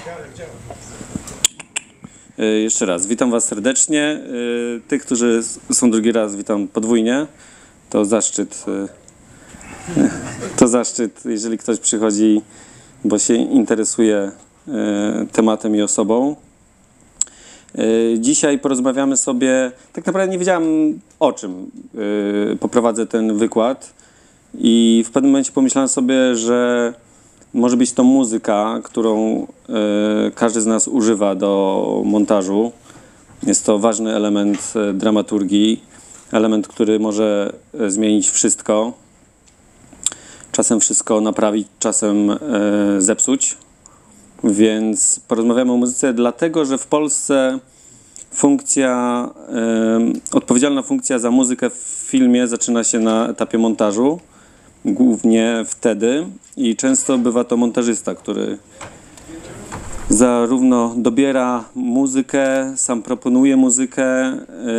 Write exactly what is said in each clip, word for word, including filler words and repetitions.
Jeszcze raz, witam Was serdecznie. Tych, którzy są drugi raz, witam podwójnie. To zaszczyt, to zaszczyt, jeżeli ktoś przychodzi, bo się interesuje tematem i osobą. Dzisiaj porozmawiamy sobie, tak naprawdę nie wiedziałem o czym poprowadzę ten wykład i w pewnym momencie pomyślałem sobie, że może być to muzyka, którą każdy z nas używa do montażu. Jest to ważny element dramaturgii, element, który może zmienić wszystko. Czasem wszystko naprawić, czasem zepsuć. Więc porozmawiamy o muzyce, dlatego że w Polsce funkcja, odpowiedzialna funkcja za muzykę w filmie zaczyna się na etapie montażu. Głównie wtedy i często bywa to montażysta, który zarówno dobiera muzykę, sam proponuje muzykę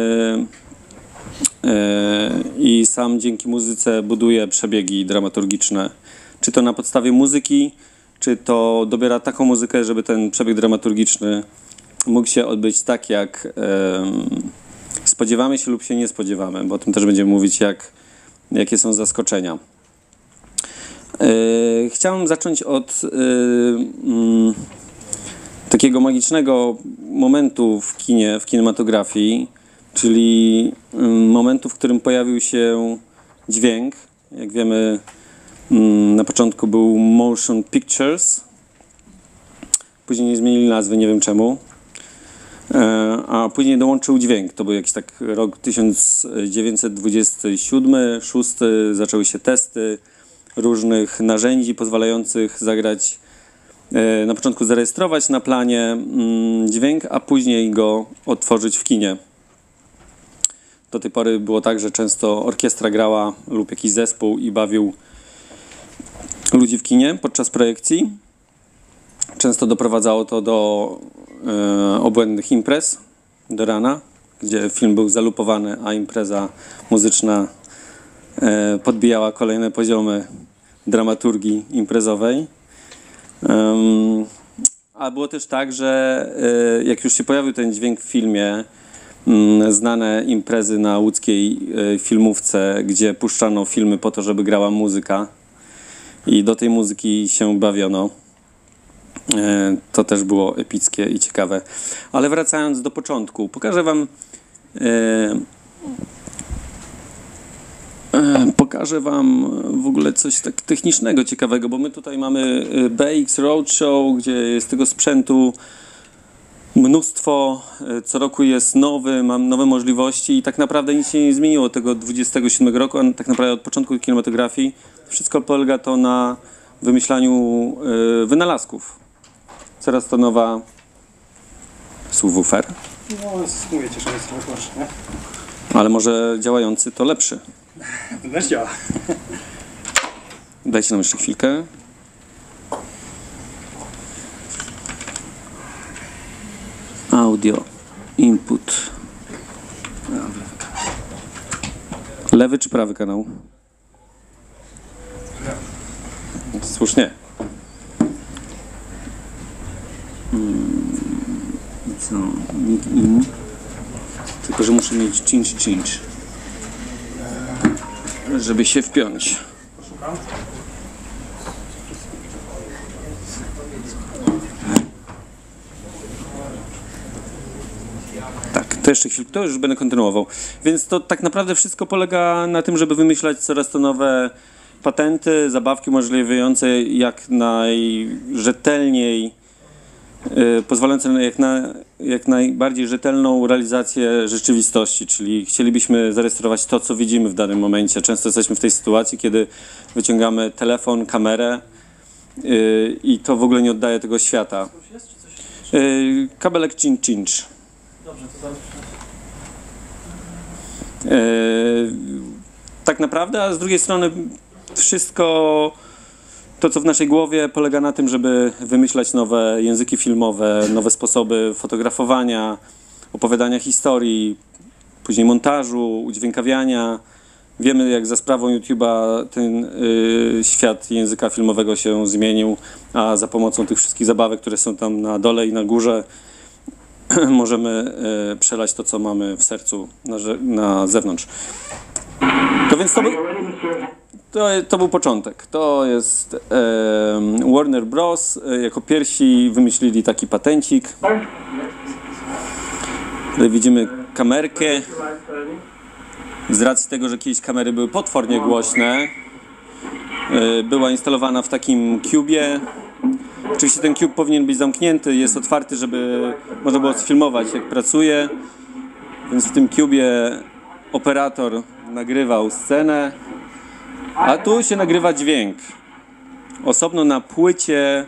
yy, yy, i sam dzięki muzyce buduje przebiegi dramaturgiczne. Czy to na podstawie muzyki, czy to dobiera taką muzykę, żeby ten przebieg dramaturgiczny mógł się odbyć tak, jak yy, spodziewamy się lub się nie spodziewamy, bo o tym też będziemy mówić, jak, jakie są zaskoczenia. Yy, chciałem zacząć od yy, yy, takiego magicznego momentu w kinie, w kinematografii, czyli yy, momentu, w którym pojawił się dźwięk. Jak wiemy, yy, na początku był Motion Pictures, później nie zmienili nazwy, nie wiem czemu, yy, a później dołączył dźwięk. To był jakiś tak rok tysiąc dziewięćset dwudziesty siódmy, szósty, zaczęły się testy różnych narzędzi pozwalających zagrać, e, na początku zarejestrować na planie mm, dźwięk, a później go odtworzyć w kinie. Do tej pory było tak, że często orkiestra grała lub jakiś zespół i bawił ludzi w kinie podczas projekcji. Często doprowadzało to do e, obłędnych imprez do rana, gdzie film był zalupowany, a impreza muzyczna e, podbijała kolejne poziomy dramaturgii imprezowej. Um, a było też tak, że y, jak już się pojawił ten dźwięk w filmie, y, znane imprezy na łódzkiej y, filmówce, gdzie puszczano filmy po to, żeby grała muzyka i do tej muzyki się bawiono. Y, to też było epickie i ciekawe. Ale wracając do początku, pokażę Wam y, Pokażę Wam w ogóle coś tak technicznego, ciekawego, bo my tutaj mamy B X Roadshow, gdzie jest tego sprzętu mnóstwo, co roku jest nowy, mam nowe możliwości i tak naprawdę nic się nie zmieniło od tego dwudziestego siódmego roku, a tak naprawdę od początku kinematografii. Wszystko polega to na wymyślaniu wynalazków. Coraz to nowa subwoofer. No, mówię Ci, że jest trochę gorszy, nie? Ale może działający to lepszy. To też działa. Dajcie nam jeszcze chwilkę. Audio, input. Lewy czy prawy kanał? Słusznie. Hmm. I co? Mic in. Tylko, że muszę mieć change change, żeby się wpiąć. Tak, to jeszcze chwilkę, to już będę kontynuował. Więc to tak naprawdę wszystko polega na tym, żeby wymyślać coraz to nowe patenty, zabawki umożliwiające jak najrzetelniej, yy, pozwalające na jak, na jak najbardziej rzetelną realizację rzeczywistości, czyli chcielibyśmy zarejestrować to, co widzimy w danym momencie. Często jesteśmy w tej sytuacji, kiedy wyciągamy telefon, kamerę yy, i to w ogóle nie oddaje tego świata. Yy, kabelek cinch cinch. Dobrze, to zaraz. Yy, tak naprawdę, a z drugiej strony wszystko to, co w naszej głowie, polega na tym, żeby wymyślać nowe języki filmowe, nowe sposoby fotografowania, opowiadania historii, później montażu, udźwiękawiania, Wiemy, jak za sprawą YouTube'a ten y, świat języka filmowego się zmienił, a za pomocą tych wszystkich zabawek, które są tam na dole i na górze, możemy y, przelać to, co mamy w sercu na, na zewnątrz. To więc to był, to, to był początek. To jest y, Warner Bros. Y, jako pierwsi wymyślili taki patencik. Tutaj widzimy kamerkę. Z racji tego, że kiedyś kamery były potwornie głośne, była instalowana w takim cubie. Oczywiście ten cube powinien być zamknięty, jest otwarty, żeby można było sfilmować, jak pracuje. Więc w tym cubie operator nagrywał scenę, a tu się nagrywa dźwięk. Osobno na płycie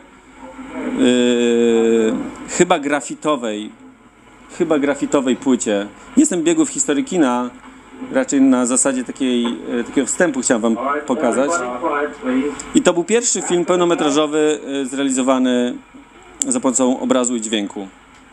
yy, chyba grafitowej, chyba grafitowej płycie. Jestem biegów historii kina. Raczej na zasadzie takiej, takiego wstępu chciałem wam pokazać. I to był pierwszy film pełnometrażowy zrealizowany za pomocą obrazu i dźwięku.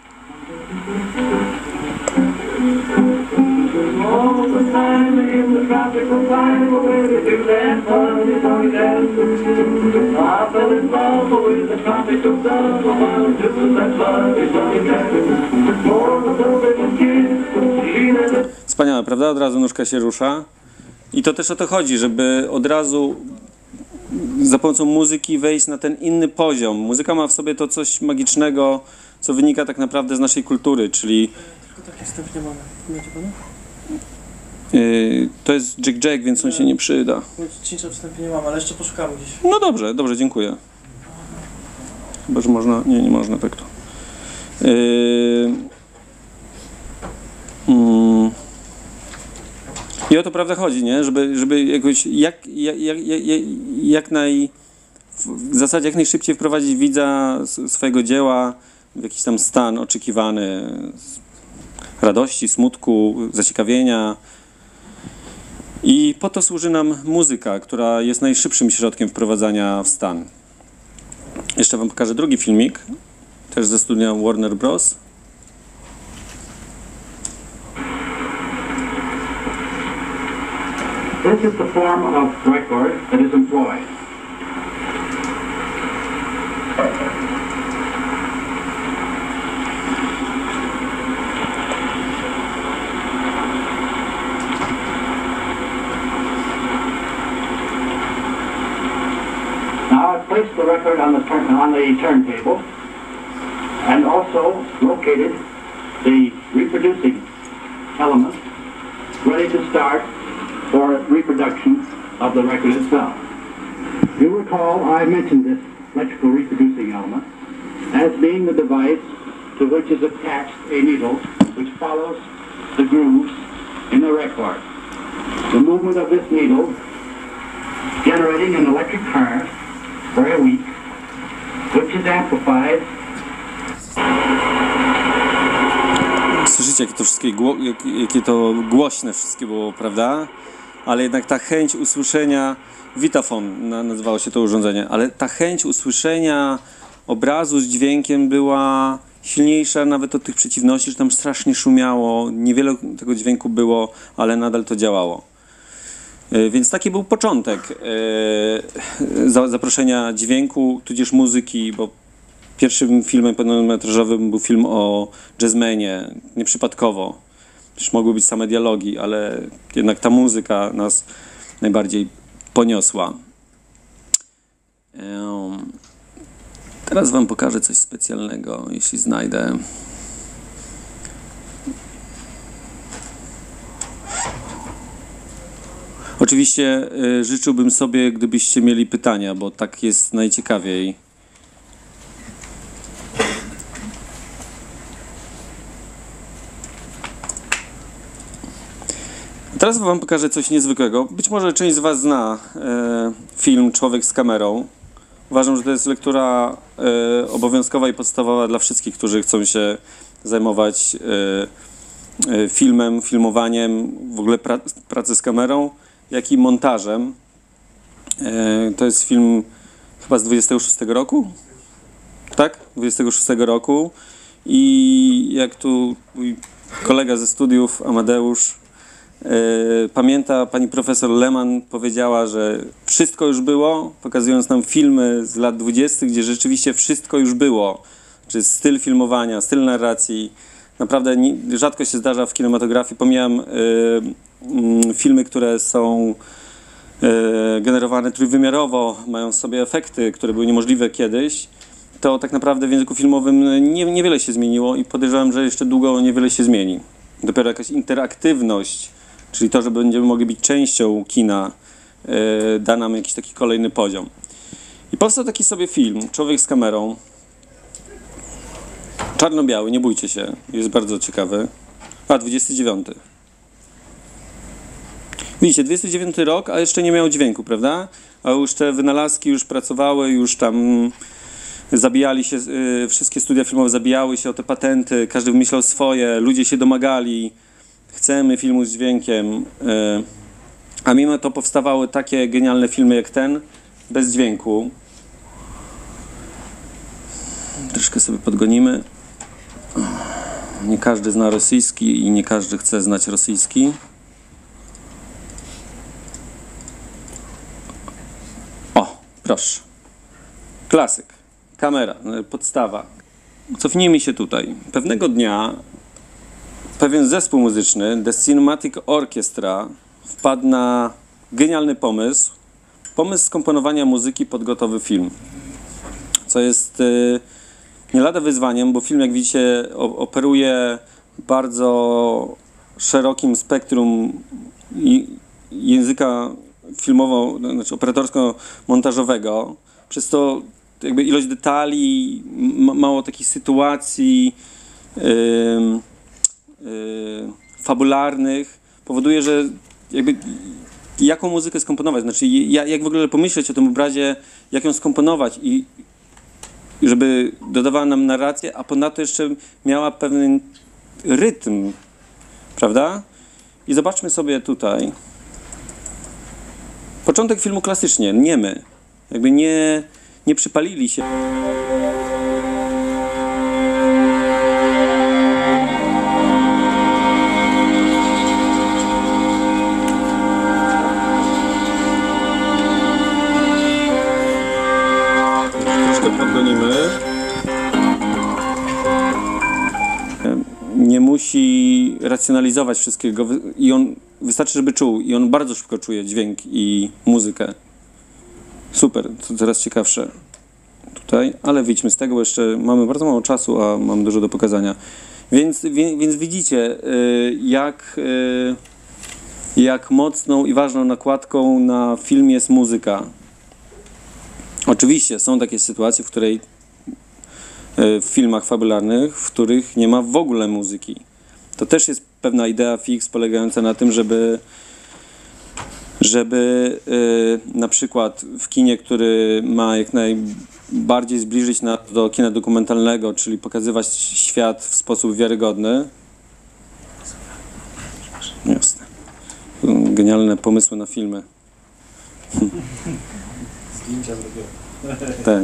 Wspaniałe, prawda? Od razu nóżka się rusza. I to też o to chodzi, żeby od razu za pomocą muzyki wejść na ten inny poziom. Muzyka ma w sobie to coś magicznego, co wynika tak naprawdę z naszej kultury, czyli... Tylko taki wstęp nie mamy. Wiecie panu? Yy, to jest Jack Jack, więc on się nie przyda. Cięcia wstępie nie mamy, ale jeszcze poszukamy gdzieś. No dobrze, dobrze, dziękuję. Chyba, że można... Nie, nie można tak to. Yy... Mm. I o to prawda chodzi, nie? Żeby, żeby jakoś jak, jak, jak, jak, jak naj... w zasadzie jak najszybciej wprowadzić widza swojego dzieła w jakiś tam stan oczekiwany radości, smutku, zaciekawienia. I po to służy nam muzyka, która jest najszybszym środkiem wprowadzania w stan. Jeszcze wam pokażę drugi filmik, też ze studia Warner Bros. This is the form of record that is employed. Now I've placed the record on the turn on the turntable, and also located the reproducing element ready to start for reproduction of the record itself. You recall I mentioned this electrical reproducing element as being the device to which is attached a needle which follows the grooves in the record. The movement of this needle generating an electric current, very weak, which is amplified. Słyszycie, jakie to wszystkie gło- jak, jakie to głośne wszystkie było, prawda? Ale jednak ta chęć usłyszenia, Vitafon nazywało się to urządzenie, ale ta chęć usłyszenia obrazu z dźwiękiem była silniejsza nawet od tych przeciwności, że tam strasznie szumiało, niewiele tego dźwięku było, ale nadal to działało. Więc taki był początek zaproszenia dźwięku, tudzież muzyki, bo pierwszym filmem pełnometrażowym był film o jazzmenie, nieprzypadkowo. Przecież mogły być same dialogi, ale jednak ta muzyka nas najbardziej poniosła. Teraz wam pokażę coś specjalnego, jeśli znajdę. Oczywiście y, życzyłbym sobie, gdybyście mieli pytania, bo tak jest najciekawiej. Teraz wam pokażę coś niezwykłego. Być może część z was zna e, film Człowiek z kamerą. Uważam, że to jest lektura e, obowiązkowa i podstawowa dla wszystkich, którzy chcą się zajmować e, e, filmem, filmowaniem, w ogóle pra, pracy z kamerą, jak i montażem. E, to jest film chyba z dwudziestego szóstego roku? Tak? dwudziestego szóstego roku. I jak tu mój kolega ze studiów, Amadeusz, pamięta, pani profesor Lehmann powiedziała, że wszystko już było, pokazując nam filmy z lat dwudziestych, gdzie rzeczywiście wszystko już było. Czy styl filmowania, styl narracji. Naprawdę nie, rzadko się zdarza w kinematografii. Pomijam y, y, filmy, które są y, generowane trójwymiarowo, mają w sobie efekty, które były niemożliwe kiedyś. To tak naprawdę w języku filmowym nie, niewiele się zmieniło i podejrzewam, że jeszcze długo niewiele się zmieni. Dopiero jakaś interaktywność, czyli to, że będziemy mogli być częścią kina, yy, da nam jakiś taki kolejny poziom. I powstał taki sobie film, Człowiek z kamerą, czarno-biały, nie bójcie się, jest bardzo ciekawy. A, dwudziesty dziewiąty. Widzicie, dwudziesty dziewiąty rok, a jeszcze nie miał dźwięku, prawda? A już te wynalazki już pracowały, już tam zabijali się, yy, wszystkie studia filmowe zabijały się o te patenty, każdy wymyślał swoje, ludzie się domagali, chcemy filmu z dźwiękiem, yy, a mimo to powstawały takie genialne filmy jak ten, bez dźwięku. Troszkę sobie podgonimy. Nie każdy zna rosyjski i nie każdy chce znać rosyjski. O, proszę. Klasyk. Kamera, podstawa. Cofnijmy się tutaj. Pewnego dnia pewien zespół muzyczny, The Cinematic Orchestra, wpadł na genialny pomysł. Pomysł skomponowania muzyki pod gotowy film. Co jest y, nie lada wyzwaniem, bo film, jak widzicie, o, operuje bardzo szerokim spektrum i, języka filmowo, znaczy operatorsko-montażowego. Przez to jakby ilość detali, ma, mało takich sytuacji yy, yy, fabularnych powoduje, że jakby jaką muzykę skomponować, znaczy jak, jak w ogóle pomyśleć o tym obrazie, jak ją skomponować i żeby dodawała nam narrację, a ponadto jeszcze miała pewien rytm, prawda? I zobaczmy sobie tutaj początek filmu klasycznie, niemy, jakby nie Nie przypalili się. Troszkę podgonimy. Nie musi racjonalizować wszystkiego i on wystarczy, żeby czuł i on bardzo szybko czuje dźwięk i muzykę. Super, to coraz ciekawsze tutaj, ale wyjdźmy z tego, bo jeszcze mamy bardzo mało czasu, a mam dużo do pokazania. Więc, wie, więc widzicie, jak, jak mocną i ważną nakładką na film jest muzyka. Oczywiście są takie sytuacje, w której w filmach fabularnych, w których nie ma w ogóle muzyki. To też jest pewna idea fix polegająca na tym, żeby żeby y, na przykład w kinie, który ma jak najbardziej zbliżyć nas do kina dokumentalnego, czyli pokazywać świat w sposób wiarygodny. Jasne. Genialne pomysły na filmy. Zdjęcia zrobione. Tak.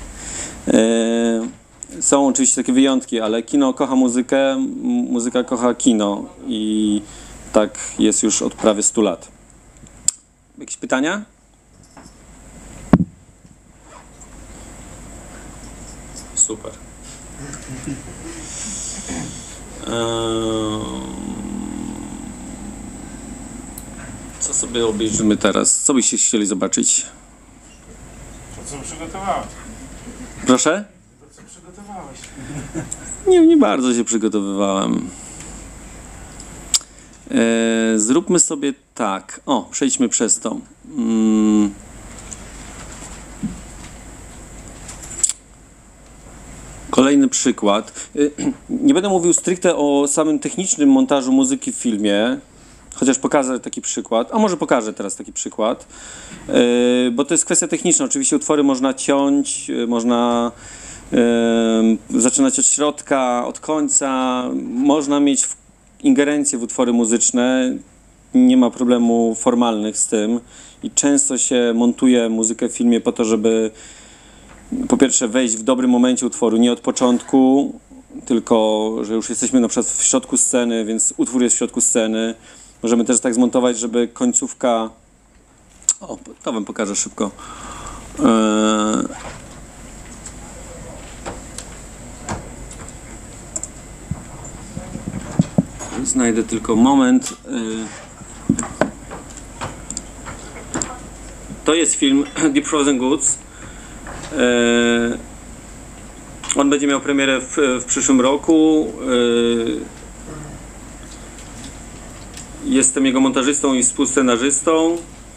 Y, są oczywiście takie wyjątki, ale kino kocha muzykę, muzyka kocha kino i tak jest już od prawie stu lat. Jakieś pytania? Super. Co sobie obejrzymy teraz? Co byście chcieli zobaczyć? To, co przygotowałeś. Proszę? To, co przygotowałeś. Nie, nie bardzo się przygotowywałem. E, zróbmy sobie tak. O, przejdźmy przez to. Mm. Kolejny przykład. E, nie będę mówił stricte o samym technicznym montażu muzyki w filmie, chociaż pokażę taki przykład, a może pokażę teraz taki przykład, e, bo to jest kwestia techniczna. Oczywiście utwory można ciąć, e, można e, zaczynać od środka, od końca, można mieć w ingerencje w utwory muzyczne, nie ma problemu formalnych z tym i często się montuje muzykę w filmie po to, żeby po pierwsze wejść w dobrym momencie utworu, nie od początku, tylko że już jesteśmy na przykład w środku sceny, więc utwór jest w środku sceny, możemy też tak zmontować, żeby końcówka... O, to wam pokażę szybko. Eee... Znajdę tylko moment. To jest film Deep Frozen Goods. On będzie miał premierę w, w przyszłym roku. Jestem jego montażystą i współscenarzystą,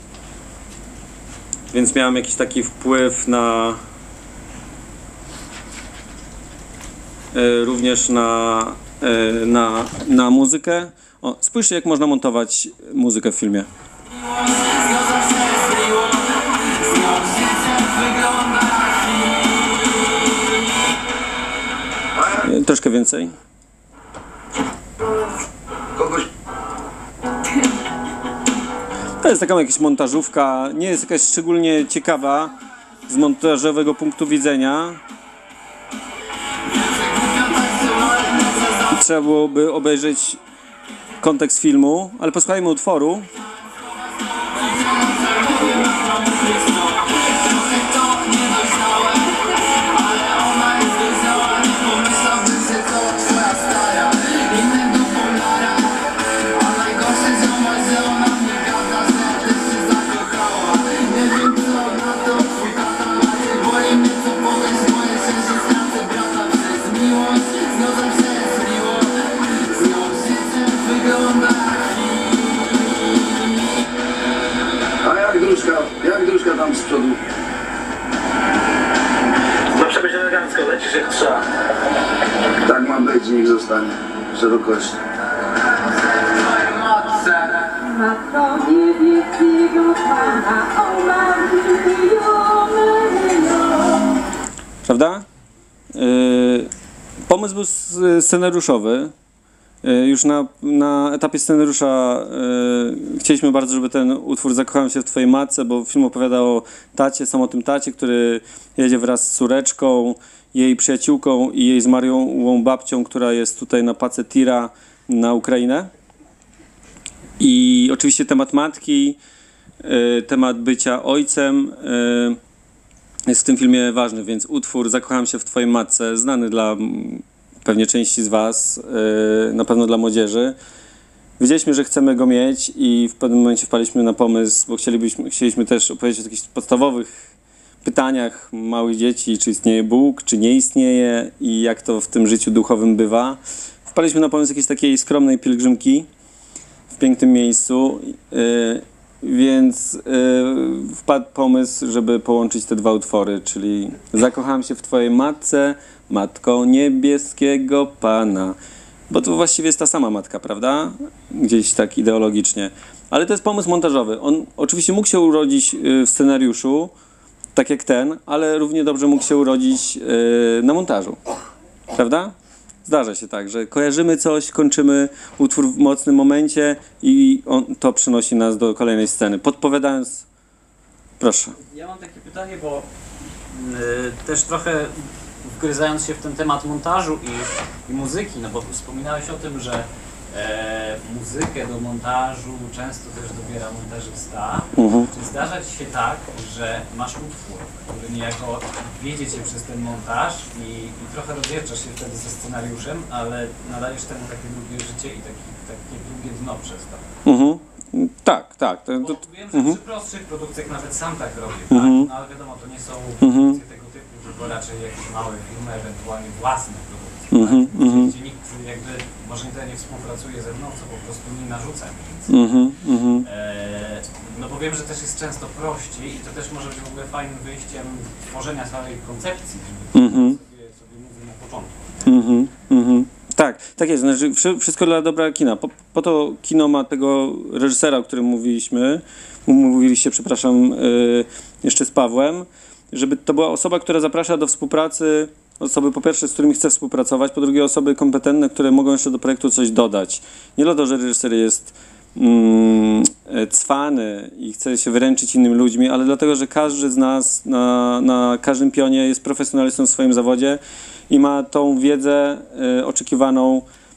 więc miałem jakiś taki wpływ na również na Na, na muzykę. O, spójrzcie, jak można montować muzykę w filmie. Troszkę więcej. To jest taka jakaś montażówka. Nie jest jakaś szczególnie ciekawa z montażowego punktu widzenia. Trzeba byłoby obejrzeć kontekst filmu, ale posłuchajmy utworu. Jak dróżka tam z przodu? Zawsze być elegancko, lecisz jak trzeba. Tak ma być, niech zostanie. Szerokość. Matko niebieskiego Pana, o Maryjo, Maryjo. Prawda? Yy, pomysł był scenariuszowy. Już na, na etapie scenariusza yy, chcieliśmy bardzo, żeby ten utwór Zakochałem się w twojej matce, bo film opowiada o tacie, samotnym tacie, który jedzie wraz z córeczką, jej przyjaciółką i jej zmarłą babcią, która jest tutaj na pace tira na Ukrainę. I oczywiście temat matki, yy, temat bycia ojcem yy, jest w tym filmie ważny, więc utwór Zakochałem się w twojej matce, znany dla pewnie części z was, yy, na pewno dla młodzieży. Wiedzieliśmy, że chcemy go mieć i w pewnym momencie wpadliśmy na pomysł, bo chcielibyśmy, chcieliśmy też opowiedzieć o takich podstawowych pytaniach małych dzieci, czy istnieje Bóg, czy nie istnieje i jak to w tym życiu duchowym bywa. Wpadliśmy na pomysł jakiejś takiej skromnej pielgrzymki w pięknym miejscu, yy, więc yy, wpadł pomysł, żeby połączyć te dwa utwory, czyli Zakochałem się w twojej matce, Matko niebieskiego Pana. Bo to właściwie jest ta sama matka, prawda? Gdzieś tak ideologicznie. Ale to jest pomysł montażowy. On oczywiście mógł się urodzić w scenariuszu, tak jak ten, ale równie dobrze mógł się urodzić na montażu. Prawda? Zdarza się tak, że kojarzymy coś, kończymy utwór w mocnym momencie i on, to przynosi nas do kolejnej sceny. Podpowiadając... Proszę. Ja mam takie pytanie, bo y, też trochę wgryzając się w ten temat montażu i, i muzyki, no bo wspominałeś o tym, że e, muzykę do montażu często też dobiera montażysta. Mhm. Czy zdarza ci się tak, że masz utwór, który niejako wiedzie cię przez ten montaż i, i trochę rozjeżdżasz się wtedy ze scenariuszem, ale nadajesz temu takie drugie życie i taki, takie drugie dno przez to? Mhm. Tak, tak. To, Bo to, wiem, że mhm. przy prostszych produkcjach nawet sam tak robię, Mhm. tak? No ale wiadomo, to nie są Mhm. produkcje tego typu, tylko raczej jakieś małe filmy, ewentualnie własne produkcje, Mhm. tak? Mhm. Gdzie nikt jakby może nie tyle nie współpracuje ze mną, co po prostu nie narzuca mi nic. Mhm. Mhm. Eee, no bo wiem, że też jest często prościej i to też może być w ogóle fajnym wyjściem tworzenia całej koncepcji, żeby Mhm. sobie, sobie mówił na początku. Mhm. Mhm. Tak, tak jest. Znaczy, wszystko dla dobra kina. Po, po to kino ma tego reżysera, o którym mówiliśmy, mówiliście, przepraszam, yy, jeszcze z Pawłem, żeby to była osoba, która zaprasza do współpracy osoby, po pierwsze, z którymi chce współpracować, po drugie, osoby kompetentne, które mogą jeszcze do projektu coś dodać. Nie dlatego, że reżyser jest mm, cwany i chce się wyręczyć innymi ludźmi, ale dlatego, że każdy z nas na, na każdym pionie jest profesjonalistą w swoim zawodzie i ma tą wiedzę y, oczekiwaną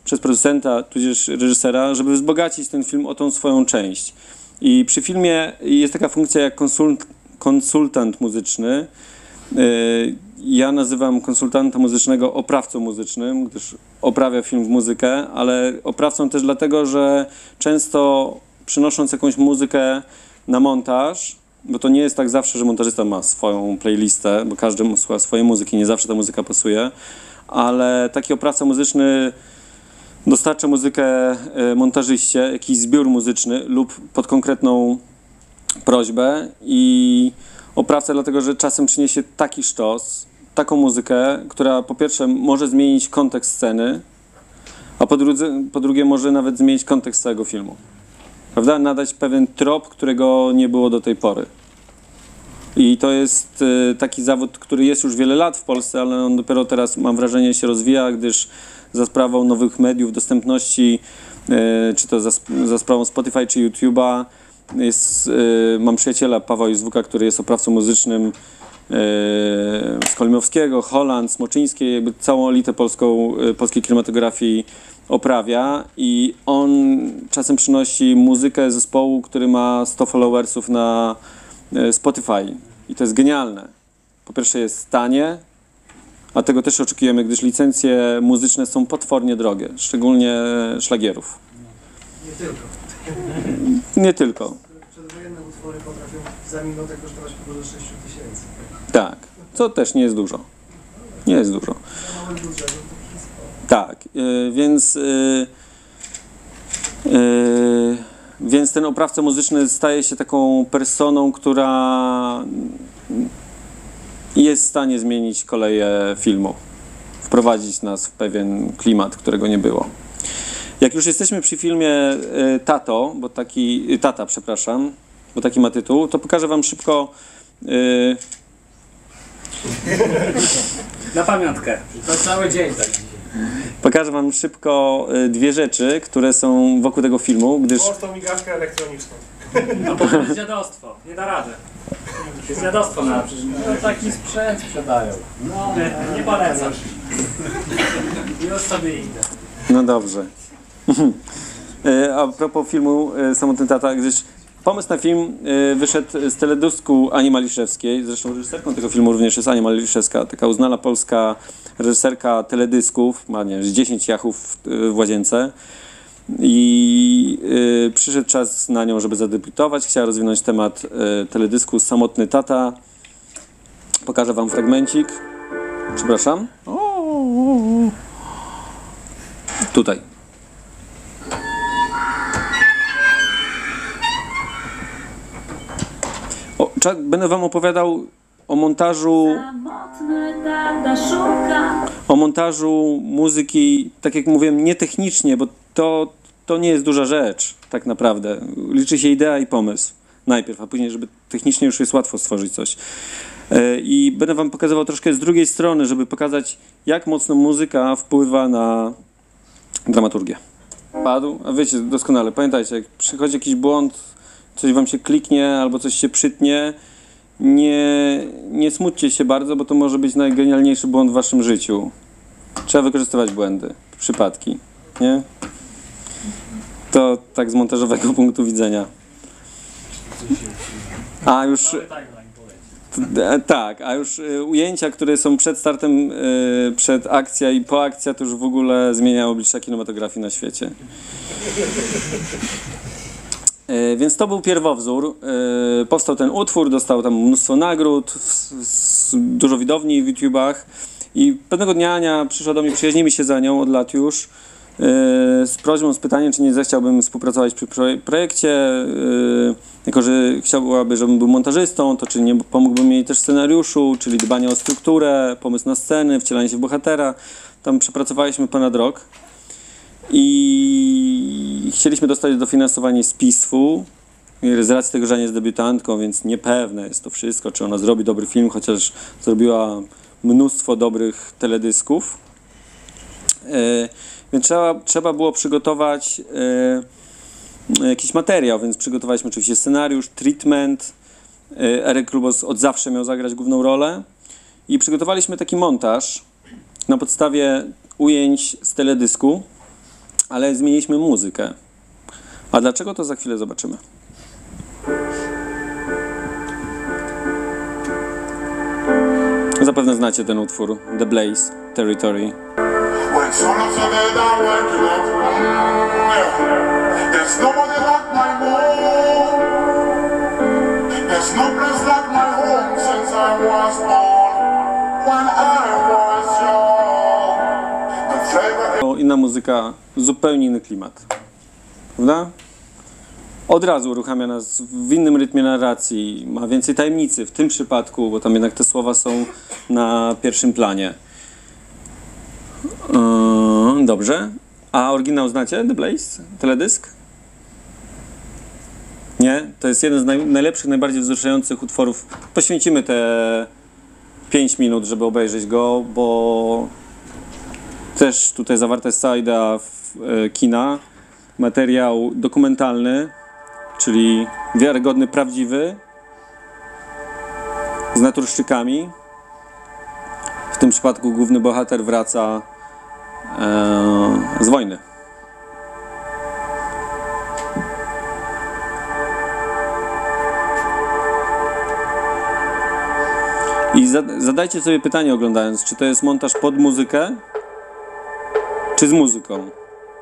przez producenta, tudzież reżysera, żeby wzbogacić ten film o tą swoją część. I przy filmie jest taka funkcja jak konsult, konsultant muzyczny. Ja nazywam konsultanta muzycznego oprawcą muzycznym, gdyż oprawia film w muzykę, ale oprawcą też dlatego, że często przynosząc jakąś muzykę na montaż, bo to nie jest tak zawsze, że montażysta ma swoją playlistę, bo każdy słucha swojej muzyki, nie zawsze ta muzyka pasuje, ale taki oprawca muzyczny dostarcza muzykę montażyście, jakiś zbiór muzyczny lub pod konkretną prośbę i oprawca dlatego, że czasem przyniesie taki sztos, taką muzykę, która po pierwsze może zmienić kontekst sceny, a po, drudze, po drugie może nawet zmienić kontekst całego filmu. Prawda? Nadać pewien trop, którego nie było do tej pory. I to jest y, taki zawód, który jest już wiele lat w Polsce, ale on dopiero teraz, mam wrażenie, się rozwija, gdyż za sprawą nowych mediów, dostępności, y, czy to za, za sprawą Spotify czy YouTube'a, jest, y, mam przyjaciela Pawła Józwuka, który jest oprawcą muzycznym y, z Kolimowskiego, Holland, Smoczyńskiej, jakby całą elitę polską, y, polskiej kinematografii oprawia i on czasem przynosi muzykę zespołu, który ma sto followersów na y, Spotify i to jest genialne. Po pierwsze jest tanie, a tego też oczekujemy, gdyż licencje muzyczne są potwornie drogie, szczególnie szlagierów. Nie tylko. Nie tylko. Przedwojenne utwory potrafią za minutę kosztować około sześć tysięcy. Tak, co też nie jest dużo. Nie jest dużo. Na małym budżecie to wszystko. Tak, yy, więc, yy, yy, więc ten oprawca muzyczny staje się taką personą, która jest w stanie zmienić koleje filmu. Wprowadzić nas w pewien klimat, którego nie było. Jak już jesteśmy przy filmie y, Tato, bo taki, y, Tata, przepraszam, bo taki ma tytuł, to pokażę wam szybko y, Na pamiątkę. To cały dzień tak. pokażę wam szybko y, dwie rzeczy, które są wokół tego filmu, gdyż O, tą migawkę elektroniczną. A potem jest dziadostwo. Nie da rady. Jest dziadostwo na przecież. No taki sprzęt sprzedają. No, nie, nie polecam. Już sobie idę. no dobrze. Y, A propos filmu y, Samotny Tata, gdyż pomysł na film y, wyszedł z teledysku Ani Maliszewskiej, zresztą reżyserką tego filmu również jest Ania Maliszewska, taka uznana polska reżyserka teledysków, ma nie wiem, z dziesięć jachów w, w łazience i y, przyszedł czas na nią, żeby zadebiutować, chciała rozwinąć temat y, teledysku Samotny Tata. Pokażę wam fragmencik. Przepraszam. O, tutaj. O, cza- będę wam opowiadał o montażu, Samotny tata szuka. o montażu muzyki, tak jak mówiłem, nie technicznie, bo to, to nie jest duża rzecz, tak naprawdę. Liczy się idea i pomysł najpierw, a później, żeby technicznie już jest łatwo stworzyć coś. E, I będę wam pokazywał troszkę z drugiej strony, żeby pokazać, jak mocno muzyka wpływa na dramaturgię. Padł, a wiecie doskonale, pamiętajcie, jak przychodzi jakiś błąd, coś wam się kliknie albo coś się przytnie, nie, nie smućcie się bardzo, bo to może być najgenialniejszy błąd w waszym życiu. Trzeba wykorzystywać błędy, przypadki, nie? To tak z montażowego punktu widzenia. A już... E, Tak, a już y, ujęcia, które są przed startem, y, przed akcja i po akcja, to już w ogóle zmienia oblicza kinematografii na świecie. Y, więc to był pierwowzór. Y, powstał ten utwór, dostał tam mnóstwo nagród, w, w, dużo widowni w YouTubach i pewnego dnia Ania przyszła do mnie, przyjaźnimy się za nią od lat już, y, z prośbą, z pytaniem, czy nie zechciałbym współpracować przy proje- projekcie. Y, Jako że chciałaby, żebym był montażystą, to czy nie pomógłbym jej też w scenariuszu, czyli dbanie o strukturę, pomysł na sceny, wcielanie się w bohatera. Tam przepracowaliśmy ponad rok i chcieliśmy dostać dofinansowanie z P I S F-u. Z racji tego, że nie jest debiutantką, więc niepewne jest to wszystko, czy ona zrobi dobry film, chociaż zrobiła mnóstwo dobrych teledysków. Yy, więc trzeba, trzeba było przygotować yy, jakiś materiał, więc przygotowaliśmy oczywiście scenariusz, treatment. Eryk Lubos od zawsze miał zagrać główną rolę i przygotowaliśmy taki montaż na podstawie ujęć z teledysku ale zmieniliśmy muzykę. A dlaczego, to za chwilę zobaczymy. Zapewne znacie ten utwór, The Blaze, Territory. When sun up today, I'm waking up. Mm, yeah. There's nobody like my home. There's no place like my home since I was born. When I was young. The flavor. To inna muzyka, zupełnie inny klimat. Prawda? Od razu uruchamia nas w innym rytmie narracji, ma więcej tajemnicy w tym przypadku, bo tam jednak te słowa są na pierwszym planie. Yy, dobrze. A oryginał znacie? The Blaze? Teledysk? Nie? To jest jeden z naj, najlepszych, najbardziej wzruszających utworów. Poświęcimy te pięć minut, żeby obejrzeć go, bo też tutaj zawarta jest cała idea w, e, kina. Materiał dokumentalny, czyli wiarygodny, prawdziwy, z naturszczykami. W tym przypadku główny bohater wraca e, z wojny. I zadajcie sobie pytanie oglądając, czy to jest montaż pod muzykę, czy z muzyką.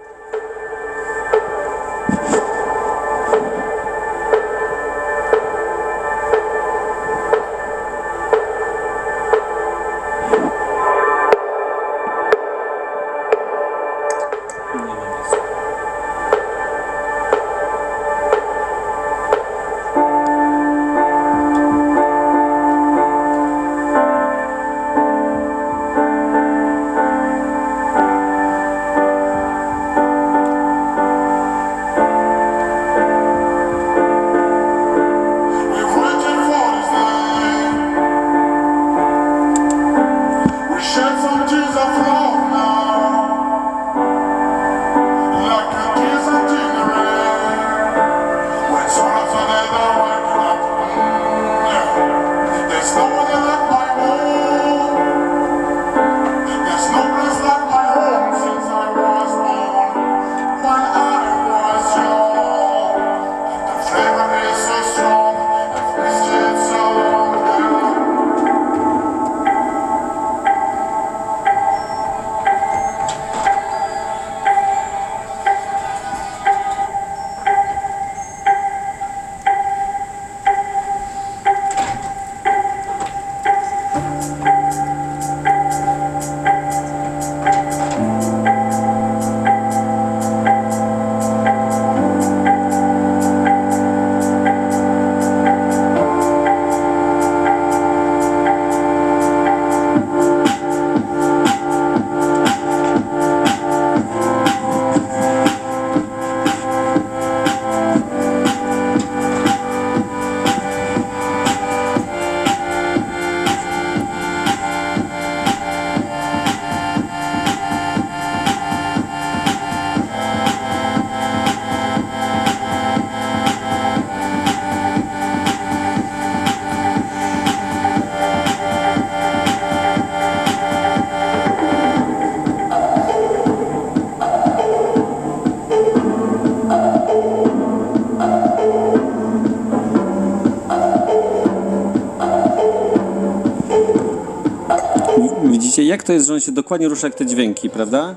Widzicie, jak to jest, że on się dokładnie rusza jak te dźwięki, prawda?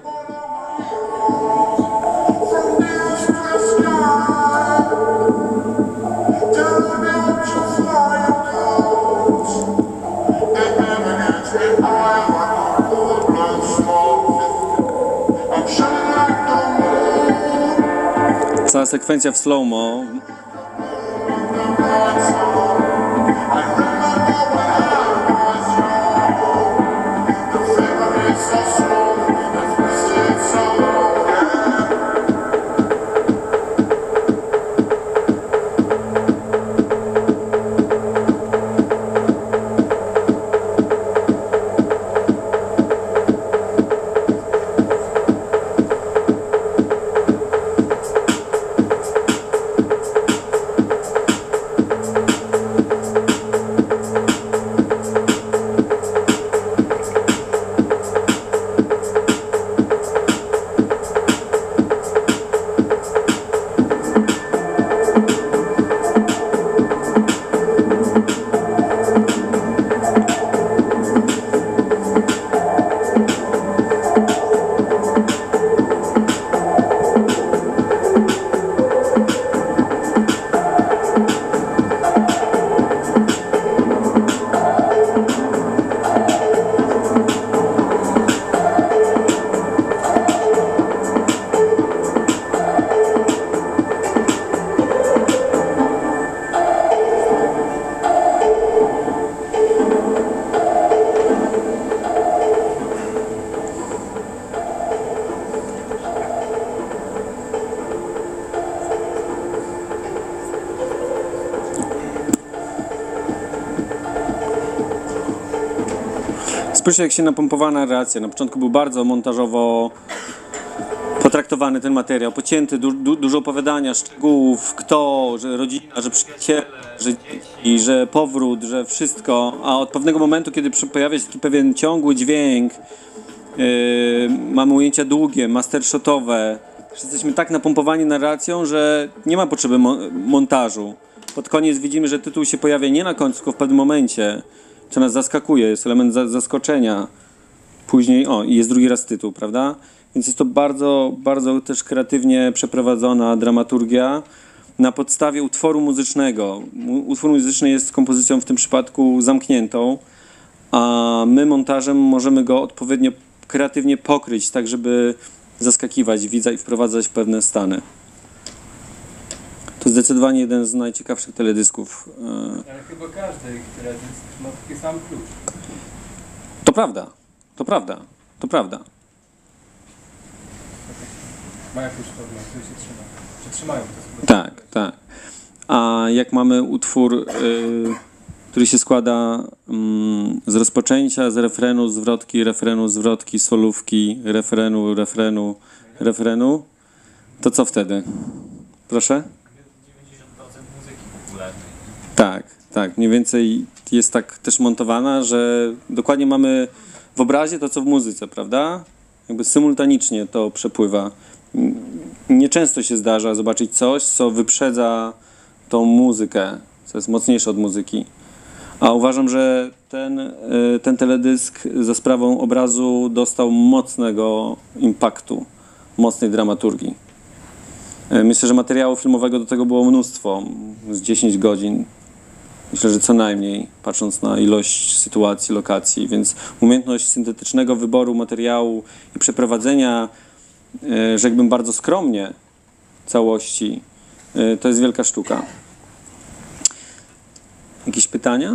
Cała sekwencja w slow-mo. Spójrzcie, jak się napompowała narracja. Na początku był bardzo montażowo potraktowany ten materiał, pocięty, du, du, dużo opowiadania, szczegółów, kto, że rodzina, że przyjaciele, że dzieci, że powrót, że wszystko, a od pewnego momentu, kiedy pojawia się taki pewien ciągły dźwięk, yy, mamy ujęcia długie, mastershotowe, jesteśmy tak napompowani narracją, że nie ma potrzeby mo montażu. Pod koniec widzimy, że tytuł się pojawia nie na końcu, tylko w pewnym momencie, co nas zaskakuje, jest element za zaskoczenia. Później, o, i jest drugi raz tytuł, prawda? Więc jest to bardzo, bardzo też kreatywnie przeprowadzona dramaturgia na podstawie utworu muzycznego. Utwór muzyczny jest kompozycją w tym przypadku zamkniętą, a my montażem możemy go odpowiednio kreatywnie pokryć, tak żeby zaskakiwać widza i wprowadzać w pewne stany. To zdecydowanie jeden z najciekawszych teledysków. Ale chyba każdy teledysk ma taki sam klucz. To prawda, to prawda, to prawda. Ma jakąś formę, który się trzyma. Czy trzymają to? Tak, tak. A jak mamy utwór, y, który się składa y, z rozpoczęcia, z refrenu, zwrotki, refrenu, zwrotki, solówki, refrenu, refrenu, refrenu, to co wtedy? Proszę? dziewięćdziesiąt procent muzyki popularnej. Tak, tak. Mniej więcej jest tak też montowana, że dokładnie mamy w obrazie to, co w muzyce, prawda? Jakby symultanicznie to przepływa. Nieczęsto się zdarza zobaczyć coś, co wyprzedza tą muzykę, co jest mocniejsze od muzyki. A uważam, że ten, ten teledysk za sprawą obrazu dostał mocnego impaktu, mocnej dramaturgii. Myślę, że materiału filmowego do tego było mnóstwo, z dziesięć godzin. Myślę, że co najmniej, patrząc na ilość sytuacji, lokacji, więc umiejętność syntetycznego wyboru materiału i przeprowadzenia, rzekłbym bardzo skromnie, całości, to jest wielka sztuka. Jakieś pytania?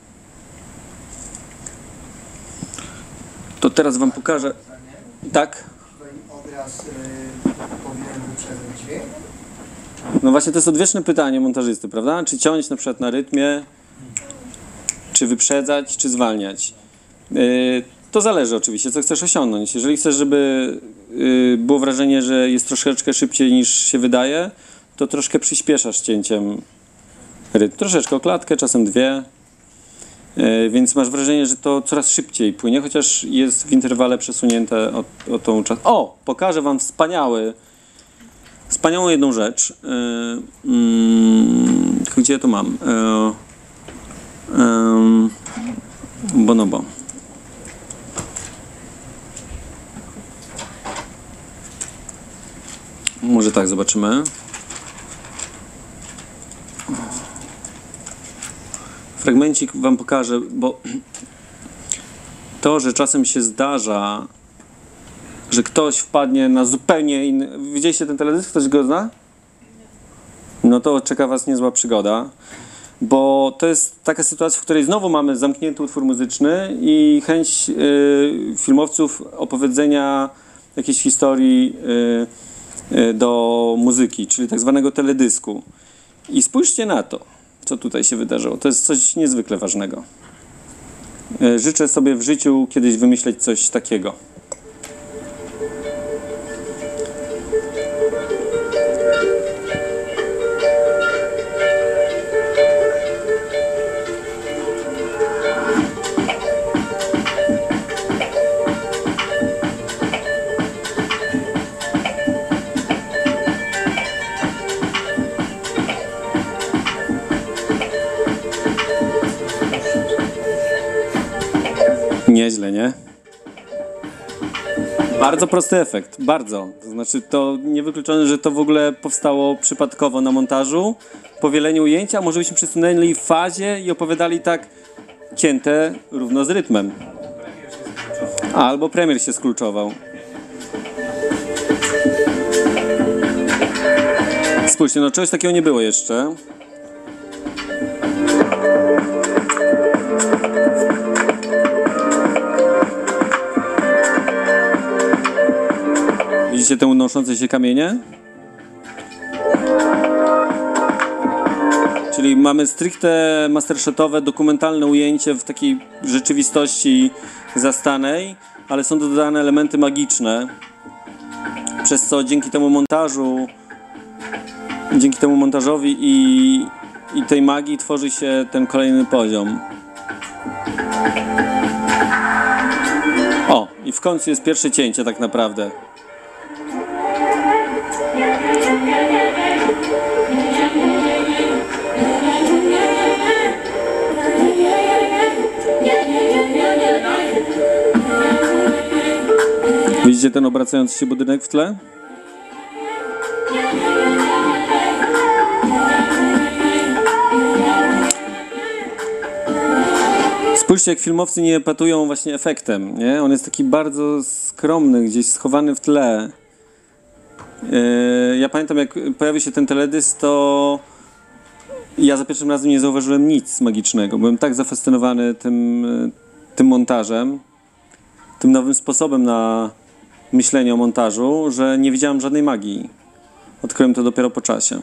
To teraz wam pokażę. Tak? Obraz powinien wyprzedzać dźwięk? No właśnie to jest odwieczne pytanie montażysty, prawda? Czy ciąć na przykład na rytmie, czy wyprzedzać, czy zwalniać. Yy, to zależy oczywiście, co chcesz osiągnąć. Jeżeli chcesz, żeby yy, było wrażenie, że jest troszeczkę szybciej niż się wydaje, to troszkę przyspieszasz cięciem rytm. Troszeczkę o klatkę, czasem dwie. Yy, więc masz wrażenie, że to coraz szybciej płynie, chociaż jest w interwale przesunięte o, o tą czas. O! Pokażę wam wspaniały Wspaniałą jedną rzecz, yy, yy, tylko gdzie ja to mam? Yy, yy, bonobo. Może tak, zobaczymy. Fragmencik wam pokażę, bo to, że czasem się zdarza, że ktoś wpadnie na zupełnie inny... Widzieliście ten teledysk? Ktoś go zna? No to czeka was niezła przygoda, bo to jest taka sytuacja, w której znowu mamy zamknięty utwór muzyczny i chęć y, filmowców opowiedzenia jakiejś historii y, y, do muzyki, czyli tak zwanego teledysku. I spójrzcie na to, co tutaj się wydarzyło. To jest coś niezwykle ważnego. Y, życzę sobie w życiu kiedyś wymyśleć coś takiego. Nieźle, nie? Bardzo prosty efekt, bardzo. To znaczy to niewykluczone, że to w ogóle powstało przypadkowo na montażu, powieleniu ujęcia, a może byśmy przesunęli w fazie i opowiadali tak cięte równo z rytmem. Albo premier się skluczował. Spójrzcie, no czegoś takiego nie było jeszcze. Widzicie te unoszące się kamienie? Czyli mamy stricte mastershotowe, dokumentalne ujęcie w takiej rzeczywistości zastanej, ale są dodane elementy magiczne, przez co dzięki temu montażu, dzięki temu montażowi i, i tej magii tworzy się ten kolejny poziom. O, i w końcu jest pierwsze cięcie tak naprawdę. Widzicie ten obracający się budynek w tle? Spójrzcie, jak filmowcy nie epatują właśnie efektem, nie? On jest taki bardzo skromny, gdzieś schowany w tle. Yy, ja pamiętam, jak pojawił się ten teledysk, to ja za pierwszym razem nie zauważyłem nic magicznego. Byłem tak zafascynowany tym, tym montażem, tym nowym sposobem na myślenie o montażu, że nie widziałem żadnej magii. Odkryłem to dopiero po czasie.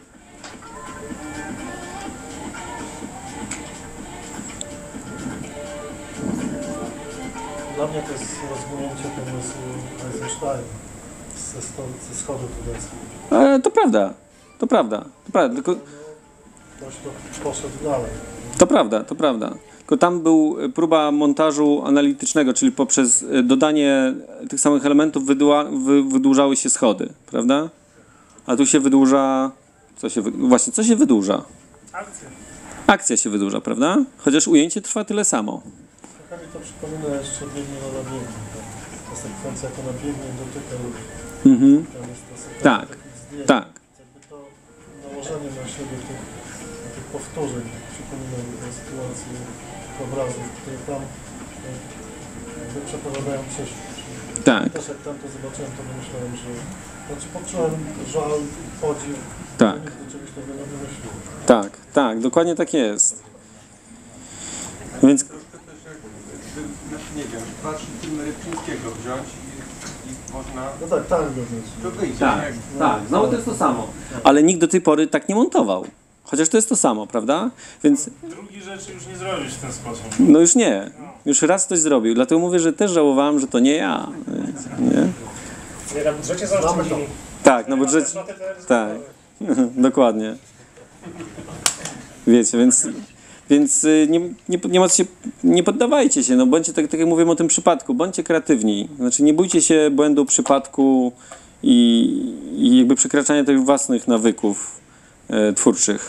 Dla mnie to jest rozwinięcie pomysłu Eisensteina ze, sto, ze schodu tureckich. E, to prawda, to prawda, to prawda, tylko... Ktoś to poszedł dalej. To prawda, to prawda. Tylko tam był próba montażu analitycznego, czyli poprzez dodanie tych samych elementów wydła, wy, wydłużały się schody, prawda? A tu się wydłuża... Co się, właśnie, co się wydłuża? Akcja. Akcja się wydłuża, prawda? Chociaż ujęcie trwa tyle samo. Trochę mi to przypomina jeszcze biegnie na biegnie. Ta sekwencja, jak ona biegnie i dotyka ludzi. Mhm. Tam jest ta sekwencja Tak, takich zdjęć. tak. Jakby to nałożenie na siebie tych, tych powtórzeń przypomina mi tę sytuację obrazów, które tam jakby przepowiadają przyszłość. Tak. Też jak tam to zobaczyłem, to myślałem, że... Znaczy poczułem żal i podziw, Tak. że nikt do czegoś takiego nie wymyślił. Tak, tak, dokładnie tak jest. Więc... Troszkę też jak, znaczy nie wiem, patrz film Rybczyńskiego wziąć i, i można... No tak, tak go mieć. To wyjdzie, Tak, nie? tak, znowu to jest to samo. Ale nikt do tej pory tak nie montował. Chociaż to jest to samo, prawda? Więc Drugi rzeczy już nie zrobisz w ten sposób. no już nie. Już raz ktoś zrobił. Dlatego mówię, że też żałowałem, że to nie ja. Nie? Nie, na budżecie zaoszczędzili. Tak, no budżet... Tak, dokładnie. Wiecie, więc... Więc y, nie, nie, nie, ma się, nie poddawajcie się, no bądźcie, tak, tak jak mówiłem o tym przypadku, bądźcie kreatywni. Znaczy nie bójcie się błędu przypadku i, i jakby przekraczania tych własnych nawyków e, twórczych.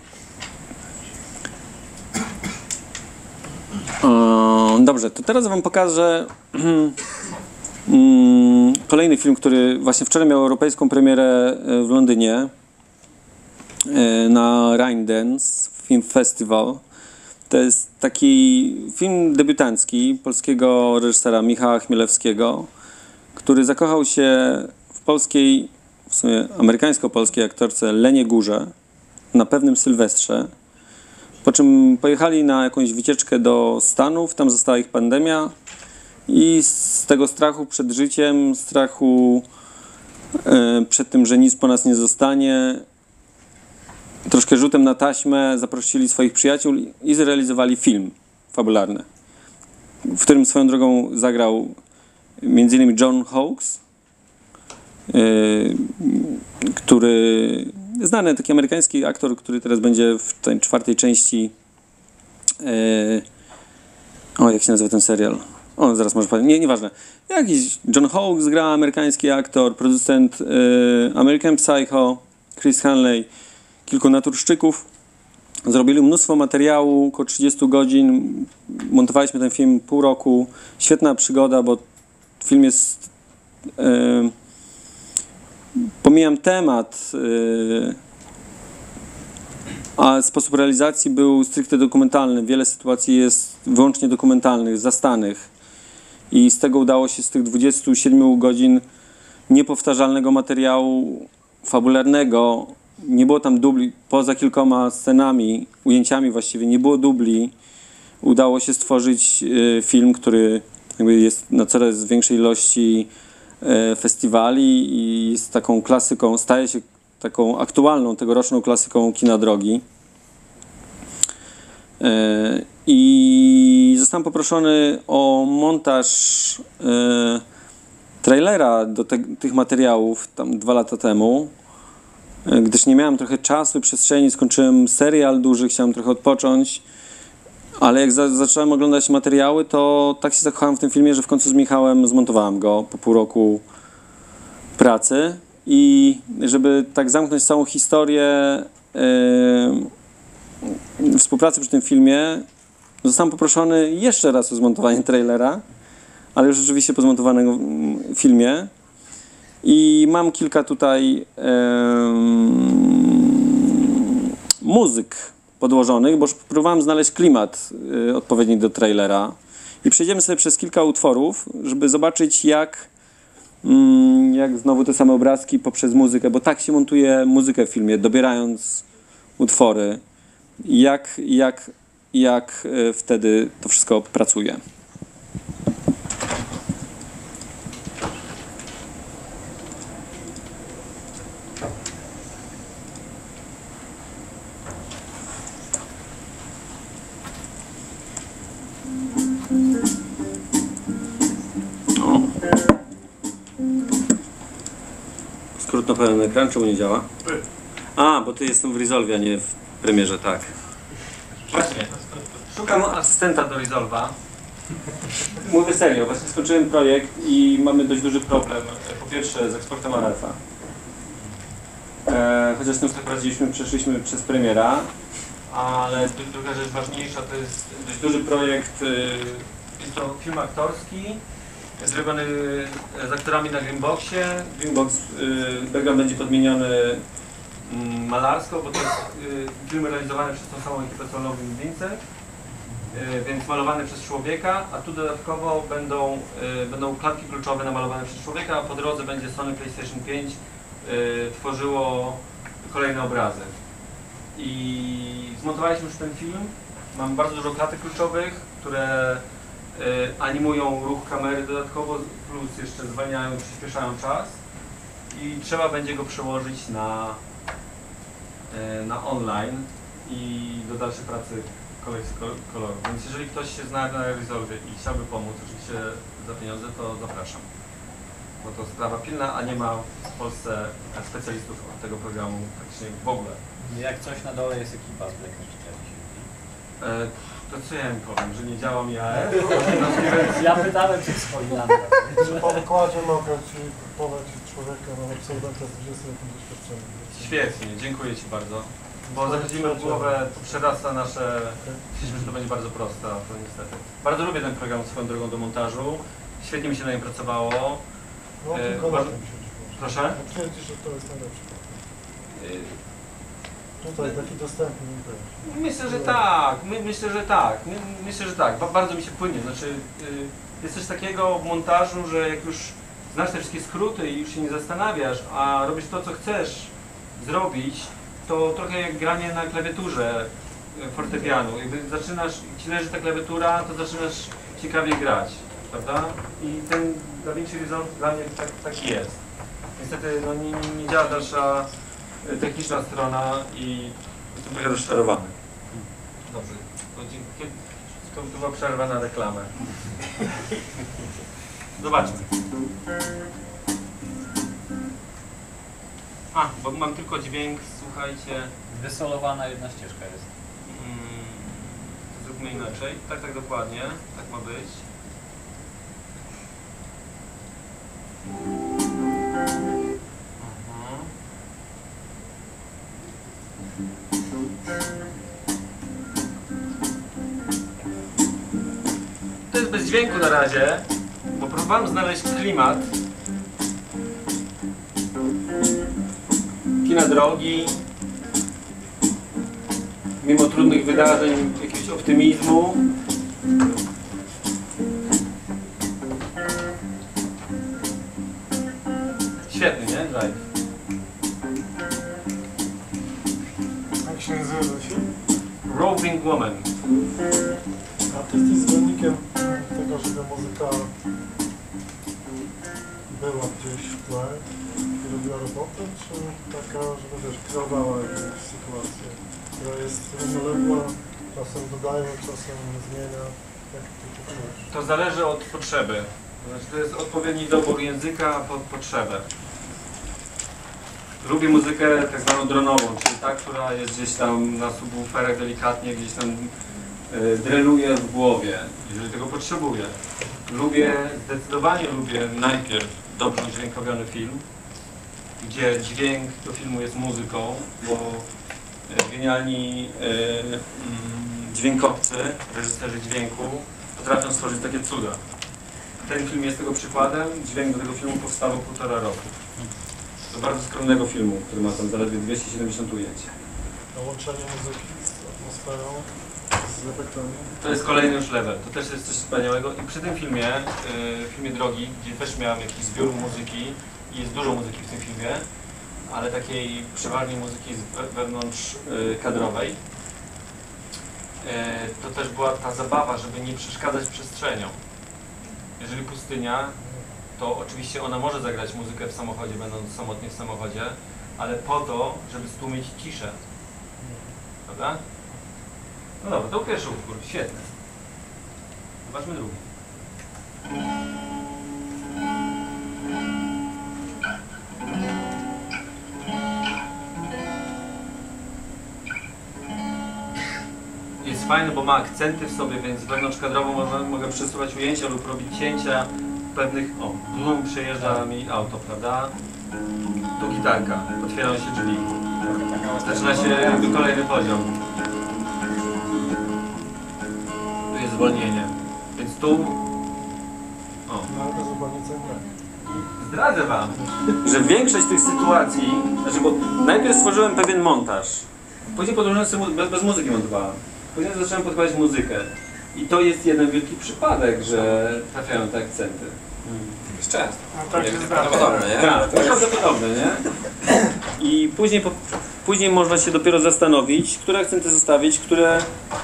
E, dobrze, to teraz wam pokażę mm, kolejny film, który właśnie wczoraj miał europejską premierę w Londynie e, na Rhindance Film Festival. To jest taki film debiutancki polskiego reżysera Michała Chmielewskiego, który zakochał się w polskiej, w sumie amerykańsko-polskiej aktorce Lenie Górze na pewnym Sylwestrze, po czym pojechali na jakąś wycieczkę do Stanów, tam została ich pandemia i z tego strachu przed życiem, strachu e, przed tym, że nic po nas nie zostanie, troszkę rzutem na taśmę zaprosili swoich przyjaciół i zrealizowali film fabularny, w którym swoją drogą zagrał między innymi John Hawkes, yy, który znany taki amerykański aktor, który teraz będzie w tej czwartej części yy, o, jak się nazywa ten serial? O, zaraz może powiem. Nie, nieważne. Jakiś John Hawkes gra, amerykański aktor, producent yy, American Psycho, Chris Hanley, kilku naturszczyków. Zrobili mnóstwo materiału, około trzydzieści godzin. Montowaliśmy ten film pół roku. Świetna przygoda, bo film jest... Yy, pomijam temat, yy, a sposób realizacji był stricte dokumentalny. Wiele sytuacji jest wyłącznie dokumentalnych, zastanych. I z tego udało się z tych dwudziestu siedmiu godzin niepowtarzalnego materiału fabularnego. Nie było tam dubli, poza kilkoma scenami, ujęciami właściwie, nie było dubli. Udało się stworzyć y, film, który jakby jest na coraz większej ilości y, festiwali i jest taką klasyką, staje się taką aktualną, tegoroczną klasyką kina drogi. I zostałem poproszony o montaż trailera do te, tych materiałów tam dwa lata temu, gdyż nie miałem trochę czasu i przestrzeni, skończyłem serial duży, chciałem trochę odpocząć, ale jak za, zacząłem oglądać materiały, to tak się zakochałem w tym filmie, że w końcu z Michałem zmontowałem go po pół roku pracy i żeby tak zamknąć całą historię yy, współpracy przy tym filmie, zostałem poproszony jeszcze raz o zmontowanie trailera, ale już rzeczywiście po zmontowanym filmie. I mam kilka tutaj e, muzyk podłożonych, bo próbowałem znaleźć klimat e, odpowiedni do trailera. I przejdziemy sobie przez kilka utworów, żeby zobaczyć jak, mm, jak znowu te same obrazki poprzez muzykę, bo tak się montuje muzykę w filmie, dobierając utwory, jak, jak, jak e, wtedy to wszystko pracuje. Skrót na pełen ekran, czemu nie działa? A, bo ty jestem w Resolve, a nie w Premierze, tak. Właśnie, szukam asystenta do Resolve'a. Mówię serio, właśnie skończyłem projekt i mamy dość duży problem. Po pierwsze z eksportem R F a. E, chociaż z tym sobie poradziliśmy, przeszliśmy przez Premiera, ale druga rzecz ważniejsza to jest dość duży projekt. Jest to film aktorski, zrobiony z aktorami na Greenboxie. Greenbox, y, background będzie podmieniony y, malarsko, bo to jest y, film realizowany przez tą samą ekipę co Loving Vincent, y, więc malowany przez człowieka, a tu dodatkowo będą, y, będą klatki kluczowe namalowane przez człowieka, a po drodze będzie Sony PlayStation pięć y, tworzyło kolejne obrazy. I zmontowaliśmy już ten film. Mam bardzo dużo klatek kluczowych, które y, animują ruch kamery dodatkowo, plus jeszcze zwalniają, przyspieszają czas. I trzeba będzie go przełożyć na, y, na online i do dalszej pracy kolekcji kolorów. Więc jeżeli ktoś się zna na Resolve i chciałby pomóc, oczywiście za pieniądze, to zapraszam. Bo to sprawa pilna, a nie ma w Polsce specjalistów od tego programu praktycznie w ogóle. Jak coś na dole jest ekipa z Black E, to co ja im powiem, że nie działa mi A R? Ja pytałem się swoim Że po wykładzie mogę Ci prowadzić człowieka na absolwenta z dwudziestoletnim doświadczeniem. Świetnie, dziękuję Ci bardzo. Bo zachodzimy w głowę, to przerasta nasze... Myśleliśmy, że to będzie bardzo proste, a to niestety. Bardzo lubię ten program swoją drogą do montażu. Świetnie mi się na nim pracowało. No tylko na tym się Proszę? Twierdzisz, że to jest najlepszy program. Tutaj taki dostępny nie będzie. Myślę, że tak. My, myślę, że tak. My, myślę, że tak. Ba bardzo mi się płynie. Znaczy, y, jest coś takiego w montażu, że jak już znasz te wszystkie skróty i już się nie zastanawiasz, a robisz to, co chcesz zrobić, to trochę jak granie na klawiaturze fortepianu. Jakby zaczynasz, ci leży ta klawiatura, to zaczynasz ciekawie grać, prawda? I ten DaVinci Resolve dla mnie tak, taki jest. Niestety no, nie, nie działa dalsza techniczna strona i jestem trochę rozczarowany. Dobrze, to, dzięki, to była przerwa na reklamę. Zobaczmy. A, bo mam tylko dźwięk, słuchajcie. Wysolowana jedna ścieżka jest. Hmm, zróbmy inaczej. Tak, tak dokładnie. Tak ma być. To jest bez dźwięku na razie, bo próbowałem znaleźć klimat kina drogi, mimo trudnych wydarzeń, jakiegoś optymizmu. Świetny, nie? Drive. Jak się nazywa film? Roving Woman. A ty jesteś zwolennikiem tego, żeby muzyka była gdzieś w tle i robiła robotę, czy taka, żeby wiesz, kreowała jakąś sytuację, która jest równoległa Czasem dodaje, czasem zmienia. Jak to czujesz? To zależy od potrzeby. To znaczy, to jest odpowiedni dobór języka pod potrzebę. Lubię muzykę tak zwaną dronową, czyli ta, która jest gdzieś tam na subwooferach delikatnie, gdzieś tam y, dreluje w głowie, jeżeli tego potrzebuję. Lubię, zdecydowanie lubię najpierw dobrze udźwiękowiony film, gdzie dźwięk do filmu jest muzyką, bo y, genialni y, y, dźwiękowcy, reżyserzy dźwięku potrafią stworzyć takie cuda. Ten film jest tego przykładem, dźwięk do tego filmu powstał półtora roku. Do bardzo skromnego filmu, który ma tam zaledwie dwieście siedemdziesiąt ujęć. Łączenie muzyki z atmosferą, z efektami. To jest kolejny już level, to też jest coś wspaniałego i przy tym filmie, yy, filmie Drogi, gdzie też miałem jakiś zbiór muzyki i jest dużo muzyki w tym filmie, ale takiej przeważnej muzyki z wewnątrz yy, kadrowej, yy, to też była ta zabawa, żeby nie przeszkadzać przestrzenią. Jeżeli pustynia, to oczywiście ona może zagrać muzykę w samochodzie, będąc samotnie w samochodzie, ale po to, żeby stłumić ciszę. Prawda? No dobra, to był pierwszy utwór, świetny. Zobaczmy drugi. Jest fajny, bo ma akcenty w sobie, więc wewnątrzkadrowo mogę, mogę przesuwać ujęcia lub robić cięcia pewnych... O, tu przejeżdża mi auto, prawda? Tu gitarka, otwierają się drzwi. Zaczyna się jakby kolejny poziom. Tu jest zwolnienie, więc tu... O. No ale to zupełnie co innego. Zdradzę wam, Że większość tych sytuacji, znaczy bo najpierw stworzyłem pewien montaż, później podróżując sobie bez, bez muzyki montowałem, później zacząłem podkładać muzykę i to jest jeden wielki przypadek, że trafiają te akcenty. Jest często. No tak się zdarza. Prawdopodobne, nie? Tak, to jest prawdopodobne, nie? I później, po, później można się dopiero zastanowić, które akcenty zostawić, które...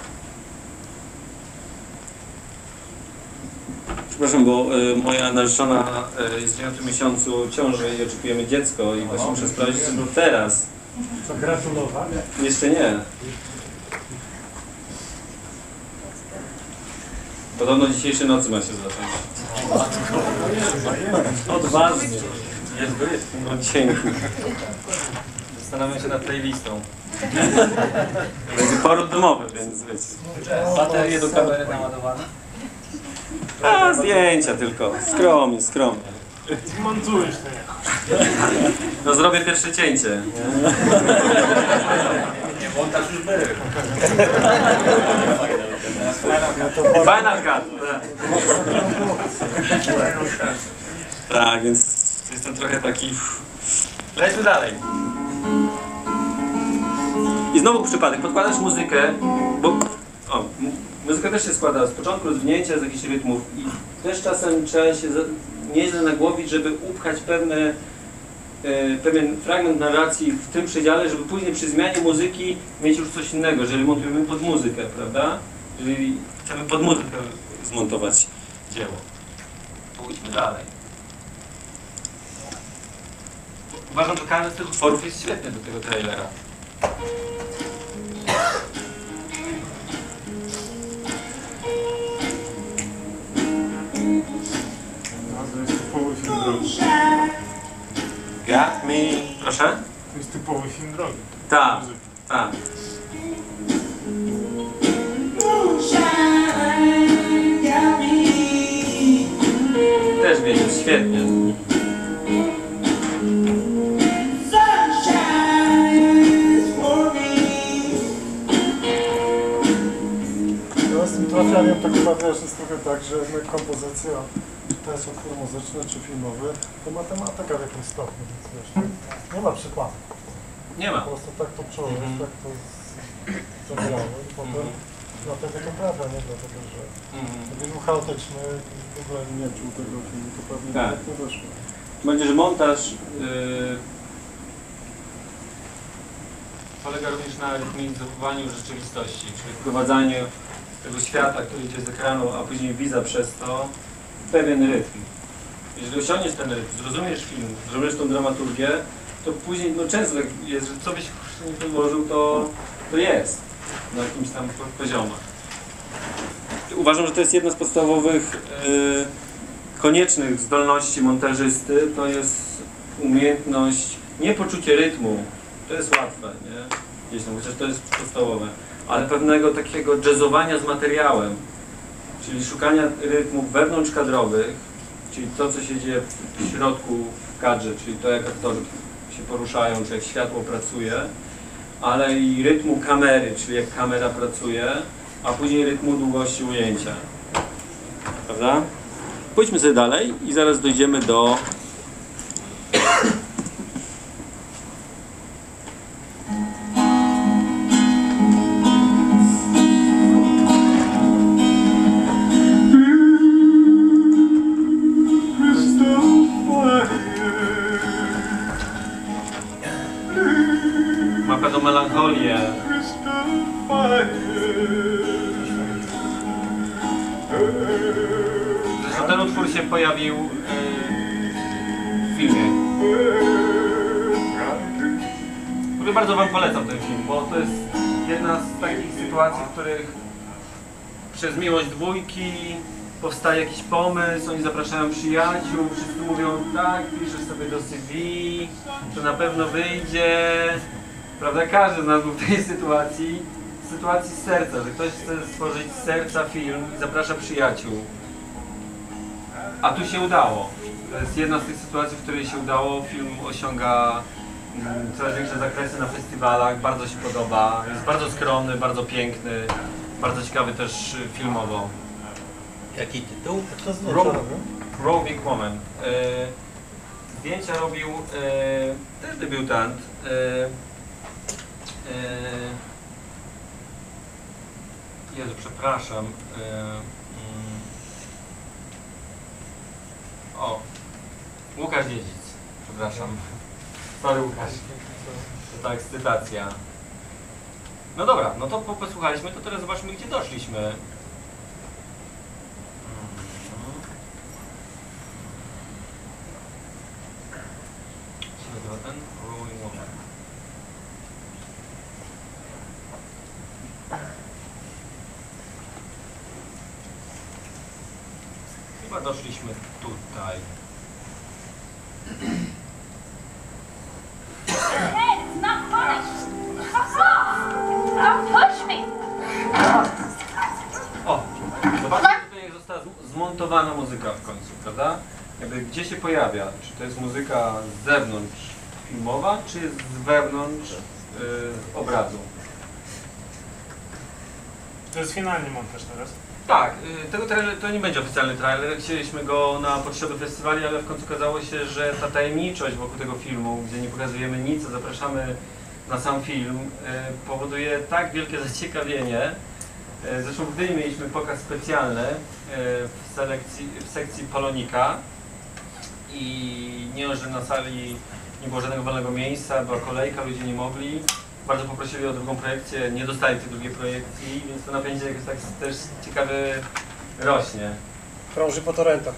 Przepraszam, bo y, moja narzeczona y, jest w dziewiątym miesiącu ciąży i oczekujemy dziecko i właśnie muszę sprawdzić, czy to teraz. Co, gratulować? Jeszcze nie. Podobno dzisiejszej nocy ma się zacząć. odważnie. Jest gryz. No dzięki. Zastanawiam się nad playlistą. Będzie poród domowy, więc wiecie. Baterie do kamery naładowane? A, zdjęcia tylko. Skromnie, skromnie. Montujesz to jakoś. No zrobię pierwsze cięcie. Nie, montaż już był. Final cut. Tak. Tak, więc jestem trochę taki... Lećmy dalej. I znowu przypadek, podkładasz muzykę, bo o, m- muzyka też się składa z początku rozwinięcia, z jakichś rytmów i też czasem trzeba się za, nieźle nagłowić, żeby upchać pewne, e, pewien fragment narracji w tym przedziale, żeby później przy zmianie muzyki mieć już coś innego, jeżeli montujemy pod muzykę, prawda? Jeżeli chcemy pod muzykę zmontować dzieło. Pójdźmy dalej. Uważam, że każdy z tych utworów jest świetny do tego trailera. No, to jest typowy film drogi. Got me. Proszę? To jest typowy film drogi. Tak, tak. Też wiedziesz, świetnie. Ja z tym trafianiem tak chyba też jest trochę tak, że jednak kompozycja, czy to jest utwór muzyczny, czy filmowy, to matematyka w jakimś stopniu, więc wiesz, nie, nie ma przykładu. Nie ma. Po prostu tak to czułeś, Mhm. tak to z- zagrało i potem dlatego to prawda, nie dlatego, że Mhm. gdyby był chaotyczny i w ogóle nie czuł tego filmu, to pewnie Tak. tak nie wyszło. Będzie, że montaż yy, Polega również na rytmizowaniu rzeczywistości, czyli wprowadzaniu tego świata, który idzie z ekranu, a później widza przez to w pewien rytm. Jeżeli osiągniesz ten rytm, zrozumiesz film, zrozumiesz tą dramaturgię, to później, no często tak jest, że co byś nie podłożył, to, to jest. na jakimś tam poziomach. Uważam, że to jest jedna z podstawowych Yy, koniecznych zdolności montażysty, to jest umiejętność, nie poczucie rytmu, to jest łatwe, nie? Gdzieś tam, chociaż to jest podstawowe, ale pewnego takiego jazzowania z materiałem, czyli szukania rytmów wewnątrzkadrowych, czyli to, co się dzieje w środku w kadrze, czyli to, jak aktorzy się poruszają, czy jak światło pracuje, ale i rytmu kamery, czyli jak kamera pracuje, a później rytmu długości ujęcia. Prawda? Pójdźmy sobie dalej i zaraz dojdziemy do ma pewną melancholię. Zresztą ten utwór się pojawił yy, w filmie. Który bardzo wam polecam ten film, bo to jest jedna z takich sytuacji, w których przez miłość dwójki powstaje jakiś pomysł, oni zapraszają przyjaciół, wszyscy mówią tak, piszesz sobie do C V, to na pewno wyjdzie. Prawda? Każdy z nas był w tej sytuacji, sytuacji z serca, że ktoś chce stworzyć z serca film i zaprasza przyjaciół. A tu się udało. To jest jedna z tych sytuacji, w której się udało. Film osiąga mm, coraz większe zakresy na festiwalach, bardzo się podoba. Jest bardzo skromny, bardzo piękny, bardzo ciekawy też filmowo. Jaki tytuł? Co zdjęcia robią? Grow Big Woman. E, zdjęcia robił e, też debiutant. E, e, Jezu, przepraszam. E, mm, o, Łukasz Dziedzic. Przepraszam. Sorry, Łukasz. Ta ekscytacja. No dobra, no to po- posłuchaliśmy, to teraz zobaczmy, gdzie doszliśmy. Ten Growing Woman. Chyba doszliśmy tutaj. Hey, it's not funny. Fuck off! Don't push me! O! Zobaczcie, tutaj została z- zmontowana muzyka w końcu, prawda? Jakby gdzie się pojawia? Czy to jest muzyka z zewnątrz filmowa, czy jest z wewnątrz yy, obrazu? To jest finalny montaż teraz. Tak, y, tego trailer, to nie będzie oficjalny trailer, chcieliśmy go na potrzeby festiwali, ale w końcu okazało się, że ta tajemniczość wokół tego filmu, gdzie nie pokazujemy nic, a zapraszamy na sam film, y, powoduje tak wielkie zaciekawienie. Y, Zresztą w Gdyni mieliśmy pokaz specjalny y, w, selekcji, w sekcji Polonika i nie, że na sali nie było żadnego wolnego miejsca, była kolejka, ludzie nie mogli. Bardzo poprosili o drugą projekcję, nie dostali tej drugiej projekcji, więc to napięcie jakoś tak też ciekawie rośnie. Krąży po torrentach.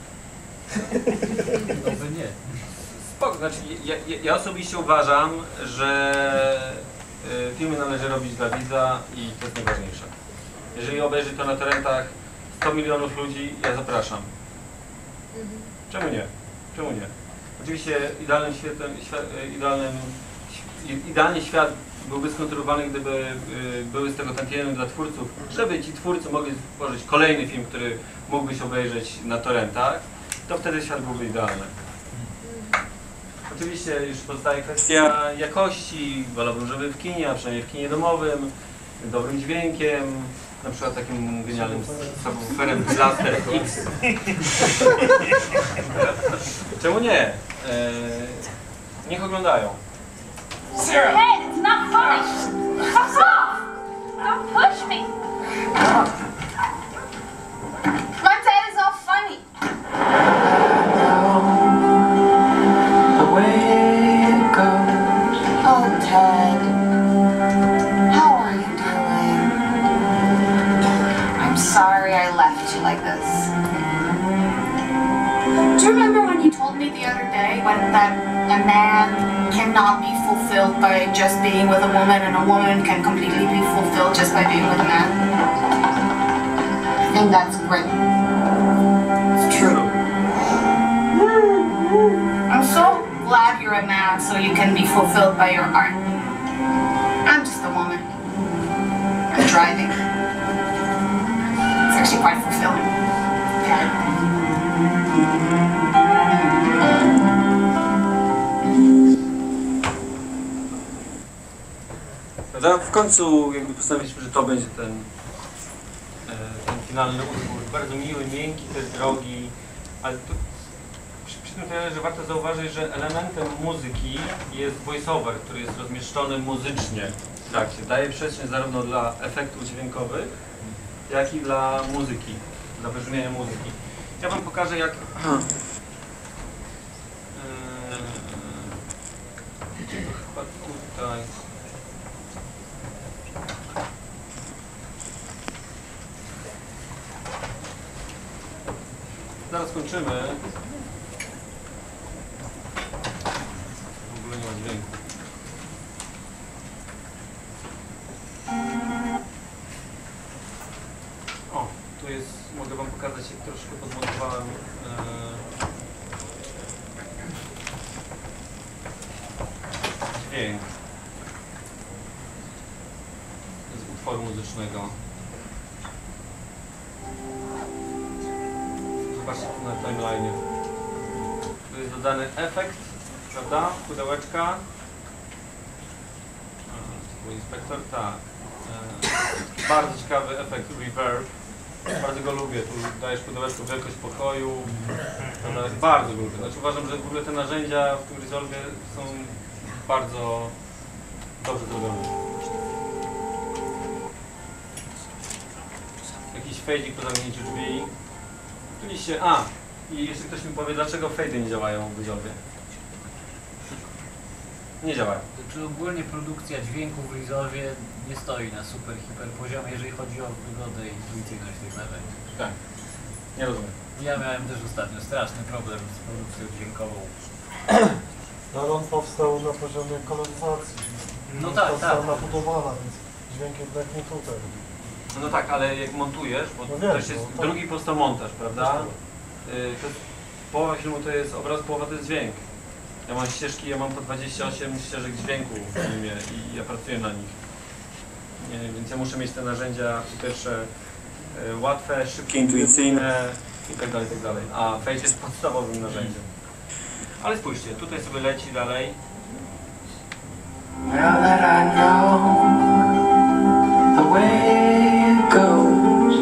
No to nie. Spoko, znaczy ja, ja, ja osobiście uważam, że y, filmy należy robić dla widza i to jest najważniejsze. Jeżeli obejrzy to na torrentach sto milionów ludzi, ja zapraszam. Czemu nie? Czemu nie? Oczywiście idealnym światem, świat, idealnym Idealnie świat byłby skonstruowany, gdyby y, były z tego tantiemy dla twórców, żeby ci twórcy mogli stworzyć kolejny film, który mógłby się obejrzeć na torrentach, to wtedy świat byłby idealny. Oczywiście już pozostaje kwestia jakości, wolałbym, żeby w kinie, a przynajmniej w kinie domowym, dobrym dźwiękiem, na przykład takim genialnym subwooferem Blaster X. Czemu nie? E, niech oglądają. Hey, it's not funny. Fuck off! Don't push me. My dad is all funny. The way it goes. Oh, Ted. How are you doing? I'm sorry I left you like this. Do you remember when you told me the other day way, when that a man cannot be fulfilled by just being with a woman, and a woman can completely be fulfilled just by being with a man. I think that's great. It's true. I'm so glad you're a man so you can be fulfilled by your art. I'm just a woman. I'm driving. It's actually quite fulfilling. Prawda? W końcu jakby postanowiliśmy, że to będzie ten, ten finalny utwór. Bardzo miły, miękki, też drogi, ale to, przy, przy tym tyle, że warto zauważyć, że elementem muzyki jest voiceover, który jest rozmieszczony muzycznie w trakcie. Daje przestrzeń zarówno dla efektów dźwiękowych, jak i dla muzyki, dla brzmienia muzyki. Ja wam pokażę, jak chyba tutaj. Zaraz kończymy. W ogóle nie ma dźwięku. O, tu jest, mogę wam pokazać, jak troszkę podmontowałem e, dźwięk z utworu muzycznego. Zobaczcie tu na timeline. Tu jest dodany efekt, prawda? Pudełeczka. A, to był inspektor, tak. E, bardzo ciekawy efekt reverb. Bardzo go lubię. Tu dajesz pudełeczku wielkość pokoju. Prawda? Bardzo go lubię. Znaczy uważam, że w ogóle te narzędzia w tym Resolve są bardzo dobrze zrobione. Jakiś fade'ik po zamknięciu drzwi. Oczywiście, a i jeszcze ktoś mi powie, dlaczego fade'y nie działają w Resolve. Nie działają. Czy ogólnie produkcja dźwięku w Resolve nie stoi na super, hiper poziomie, jeżeli chodzi o wygodę i intuicyjność tych narzędzi? Tak. Nie rozumiem. Ja miałem też ostatnio straszny problem z produkcją dźwiękową. No ale on powstał na poziomie koloryzacji. No tak, powstał tak. nabudowana, więc dźwięk jednak nie tutaj. No tak, ale jak montujesz, bo No wiem, też jest no, tak. drugi postomontaż, prawda? Yy, to jest, połowa filmu to jest obraz, połowa to jest dźwięk. Ja mam ścieżki, ja mam po dwadzieścia osiem ścieżek dźwięku w filmie i ja pracuję na nich. Nie, więc ja muszę mieć te narzędzia po pierwsze yy, łatwe, szybkie, intuicyjne i tak dalej, i tak dalej. A Face jest podstawowym narzędziem. Ale spójrzcie, tutaj sobie leci dalej. Now that I know the way it goes.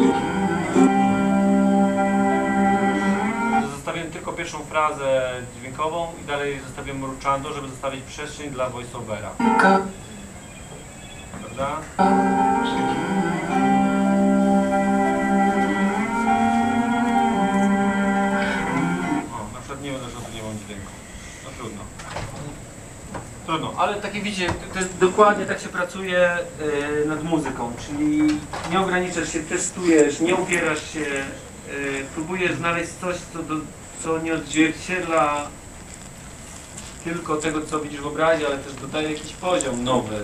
Zostawiłem tylko pierwszą frazę dźwiękową i dalej zostawiłem mruczando, żeby zostawić przestrzeń dla voiceovera. Prawda? O, na przykład nie wiem, dlaczego tu nie mam dźwięku. No trudno. Trudno, ale takie widzicie, to jest dokładnie tak się pracuje yy, nad muzyką, czyli nie ograniczasz się, testujesz, nie upierasz się, yy, próbujesz znaleźć coś, co, do, co nie odzwierciedla tylko tego, co widzisz w obrazie, ale też dodaje jakiś poziom nowy.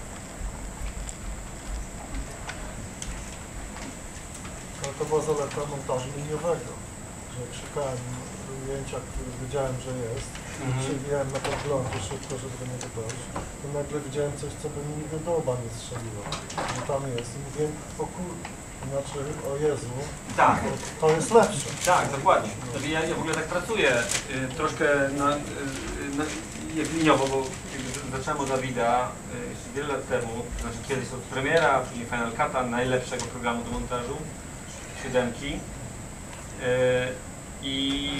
Ale to była zaleta montażu liniowego, że szukałem ujęcia, które wiedziałem, że jest. Mhm. Przewijałem na podglądzie szybko, żeby do niego dojść. I nagle widziałem coś, co by mi nigdy do oba nie strzeliło. Że tam jest. I mówiłem, o kur... Znaczy, o Jezu, Tak. to, to jest lepsze. Tak, dokładnie. Znaczy ja, ja w ogóle tak pracuję y, troszkę na, y, na, jak liniowo, bo jakby zacząłem od Davida y, wiele lat temu, znaczy kiedyś od Premiera, później Final Cut'a, najlepszego programu do montażu, siódemki. Y, i,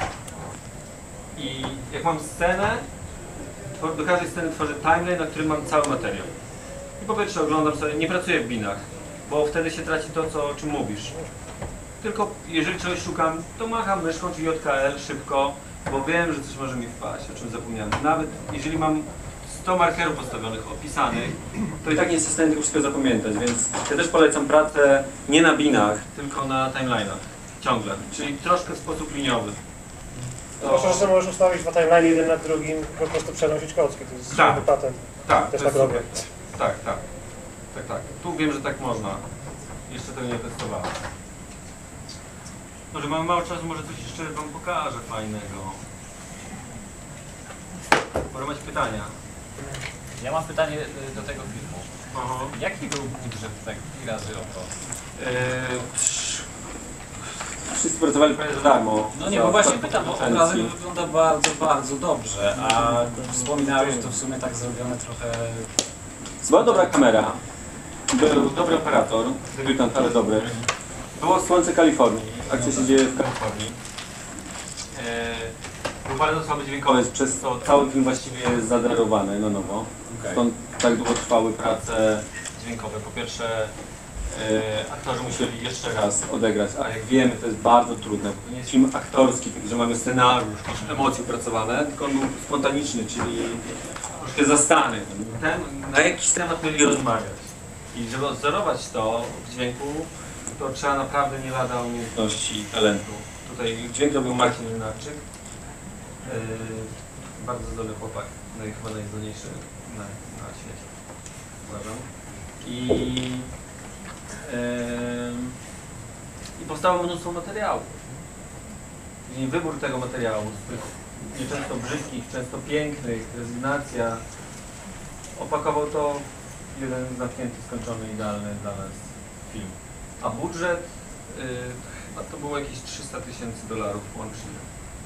I jak mam scenę, to do każdej sceny tworzę timeline, na którym mam cały materiał. I po pierwsze oglądam sobie, nie pracuję w binach, bo wtedy się traci to, co, o czym mówisz. Tylko jeżeli czegoś szukam, to macham myszką, czyli J K L szybko, bo wiem, że coś może mi wpaść, o czym zapomniałem. Nawet jeżeli mam sto markerów postawionych, opisanych, to i tak nie jestem w stanie tego wszystko zapamiętać, więc ja też polecam pracę nie na binach, tylko na timeline'ach. Ciągle, czyli troszkę w sposób liniowy. Zwłaszcza, że możesz ustawić dwa timeline jeden nad drugim i po prostu przenosić kocki. To jest Tak. świetny patent. Tak, Też to tak jest robię. super. Tak, tak. Tak, tak. Tu wiem, że tak można. Jeszcze tego nie testowałem. Może mamy mało czasu, może coś jeszcze wam pokażę fajnego. Może macie pytania? Ja mam pytanie y, do tego filmu. Aha. Jaki był budżet tak razy oko? Eee, Wszyscy pracowali prawie za darmo. No nie, Za bo właśnie ostatnie pytam, bo licencje. obrazek wygląda bardzo, bardzo dobrze, a wspominałeś, że to w sumie tak zrobione trochę... Była dobra kamera, był dobry operator, debiutant, ale dobry. Było Słońce Kalifornii, akcja się dzieje w Kalifornii. eee, był bardzo słaby dźwiękowy. Jest przez to cały film właściwie jest zadarowany na nowo. Okay. Stąd tak długo trwały prace. Dźwiękowe. Po pierwsze, e, aktorzy musieli jeszcze raz Odegrać, a jak wiemy, to jest bardzo trudne, bo to nie jest film aktorski, tylko że mamy scenariusz, emocje opracowane, tylko on był spontaniczny, czyli troszkę zastany. ten, na jakiś temat mieli rozmawiać. I żeby odzorować to w dźwięku, to trzeba naprawdę nie lada umiejętności i talentu. Tutaj dźwięk robił Marcin Lenarczyk. Yy, bardzo zdolny chłopak, no i chyba najzdolniejszy na, na świecie, uważam. I, yy, I powstało mnóstwo materiałów. I wybór tego materiału, z tych nieczęsto brzydkich, często pięknych, rezygnacja, opakował to w jeden zamknięty, skończony, idealny dla nas film. A budżet yy, chyba to było jakieś trzysta tysięcy dolarów łącznie.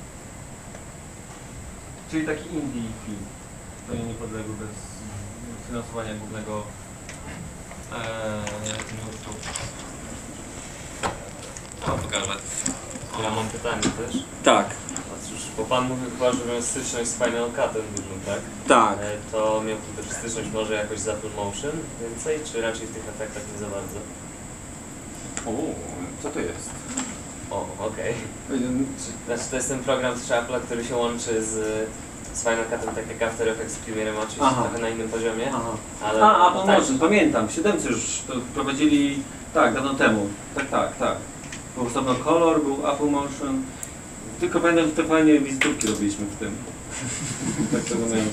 Czyli taki indie film, to nie niepodległy bez finansowania głównego eee, nurtu. No, pokażę. Ja mam pytanie też. Tak. Cóż, bo Pan mówił chyba, że miał styczność z Final Cutem dużym, tak? Tak. E, To miał tu też styczność może jakoś z Apple Motion więcej, czy raczej w tych efektach nie za bardzo? O, co to jest? O, okej. Okay. Znaczy to jest ten program z Apple'a, który się łączy z, z Final Cutem, tak jak After Effects z Premiere, oczywiście Aha. trochę na innym poziomie. Aha. Ale A, a tak, może, pamiętam, w siódemce już to prowadzili, tak, dawno temu. Tak, tak, tak. Był osobno Color, był Apple Motion. Tylko pamiętam, że te fajnie wizytówki robiliśmy w tym. Tak to miałem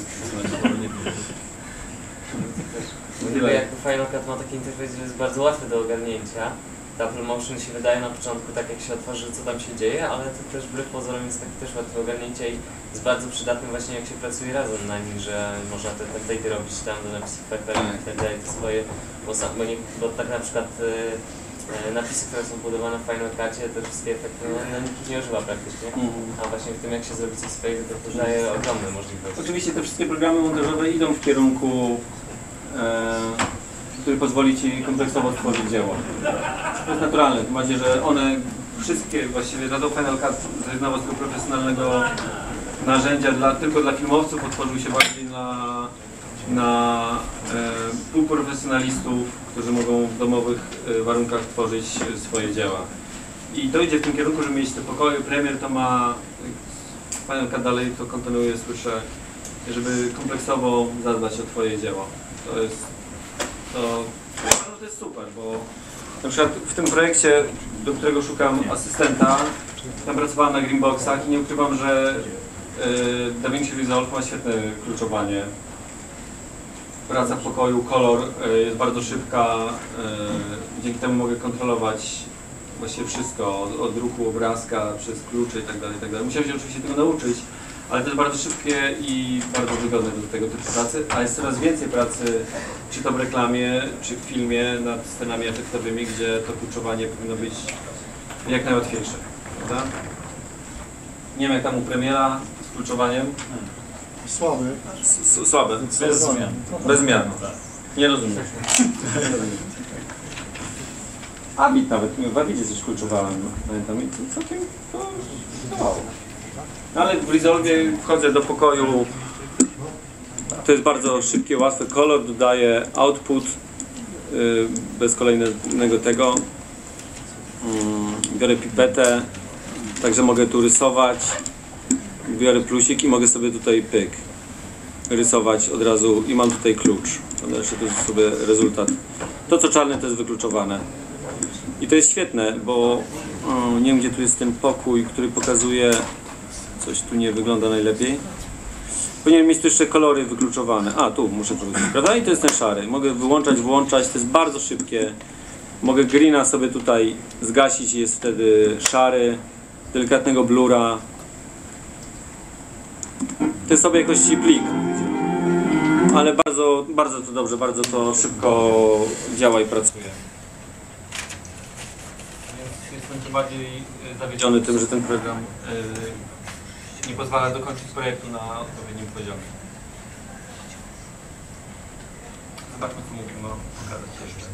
Chyba jakby Final Cut ma taki interfejs, że jest bardzo łatwy do ogarnięcia. Apple Motion się wydaje na początku tak jak się otworzy, co tam się dzieje, ale to też wbrew pozorom jest taki też łatwy do ogarnięcia i jest bardzo przydatny właśnie jak się pracuje razem na nim, że można te template'y robić tam do napisów efektach i tak dalej, te swoje, bo, sam, bo, nie, bo tak na przykład e, napisy, które są budowane w Final Cutie, te wszystkie efekty, no, no nikt ich nie używa praktycznie, a właśnie w tym jak się zrobi coś swojego, to to daje ogromne możliwości. Oczywiście te wszystkie programy montażowe idą w kierunku, e, który pozwoli Ci kompleksowo stworzyć dzieło. To jest naturalne, tym bardziej, że one wszystkie, właściwie Shadow Final Cut zrezygnował z tego profesjonalnego narzędzia dla, tylko dla filmowców, otworzył się bardziej na, na e, półprofesjonalistów, którzy mogą w domowych e, warunkach tworzyć swoje dzieła. I to idzie w tym kierunku, żeby mieć te pokoje. Premier to ma, Final Cut dalej to kontynuuje, słyszę, żeby kompleksowo zadbać o Twoje dzieło. To jest To, to jest super, bo na przykład w tym projekcie, do którego szukam asystenta, tam pracowałem na Greenboxach i nie ukrywam, że y, DaVinci Resolve ma świetne kluczowanie. Praca w pokoju, kolor y, jest bardzo szybka, y, dzięki temu mogę kontrolować właściwie wszystko, od, od druku obrazka, przez klucze itd. itd. Musiałem się oczywiście tego nauczyć, ale to jest bardzo szybkie i bardzo wygodne do tego typu pracy, a jest coraz więcej pracy, czy to w reklamie, czy w filmie, nad scenami efektowymi, gdzie to kluczowanie powinno być jak najłatwiejsze, prawda? Nie wiem jak tam u premiera z kluczowaniem. Słaby. S słabe. Bez zmian. Bez zmian. Nie rozumiem. Abit nawet, w Abidzie coś kluczowałem, pamiętam, i to całkiem to działało. No ale w Resolve wchodzę do pokoju, to jest bardzo szybkie, łatwe, kolor dodaję output yy, bez kolejnego tego. Yy, biorę pipetę, także mogę tu rysować, biorę plusik i mogę sobie tutaj pyk rysować od razu i mam tutaj klucz. Jeszcze to jest sobie rezultat. To co czarne to jest wykluczowane. I to jest świetne, bo yy, nie wiem gdzie tu jest ten pokój, który pokazuje coś tu nie wygląda najlepiej. Powinien mieć tu jeszcze kolory wykluczowane. A, tu muszę powiedzieć, prawda? I to jest ten szary. Mogę wyłączać, włączać, to jest bardzo szybkie. Mogę greena sobie tutaj zgasić, jest wtedy szary, delikatnego blura. To jest sobie jakości plik. Ale bardzo, bardzo to dobrze, bardzo to szybko działa i pracuje. Więc jestem tym bardziej zawiedziony tym, że ten program yy, nie pozwala dokończyć projektu na odpowiednim poziomie. Zobaczmy, co mógłbym pokazać jeszcze.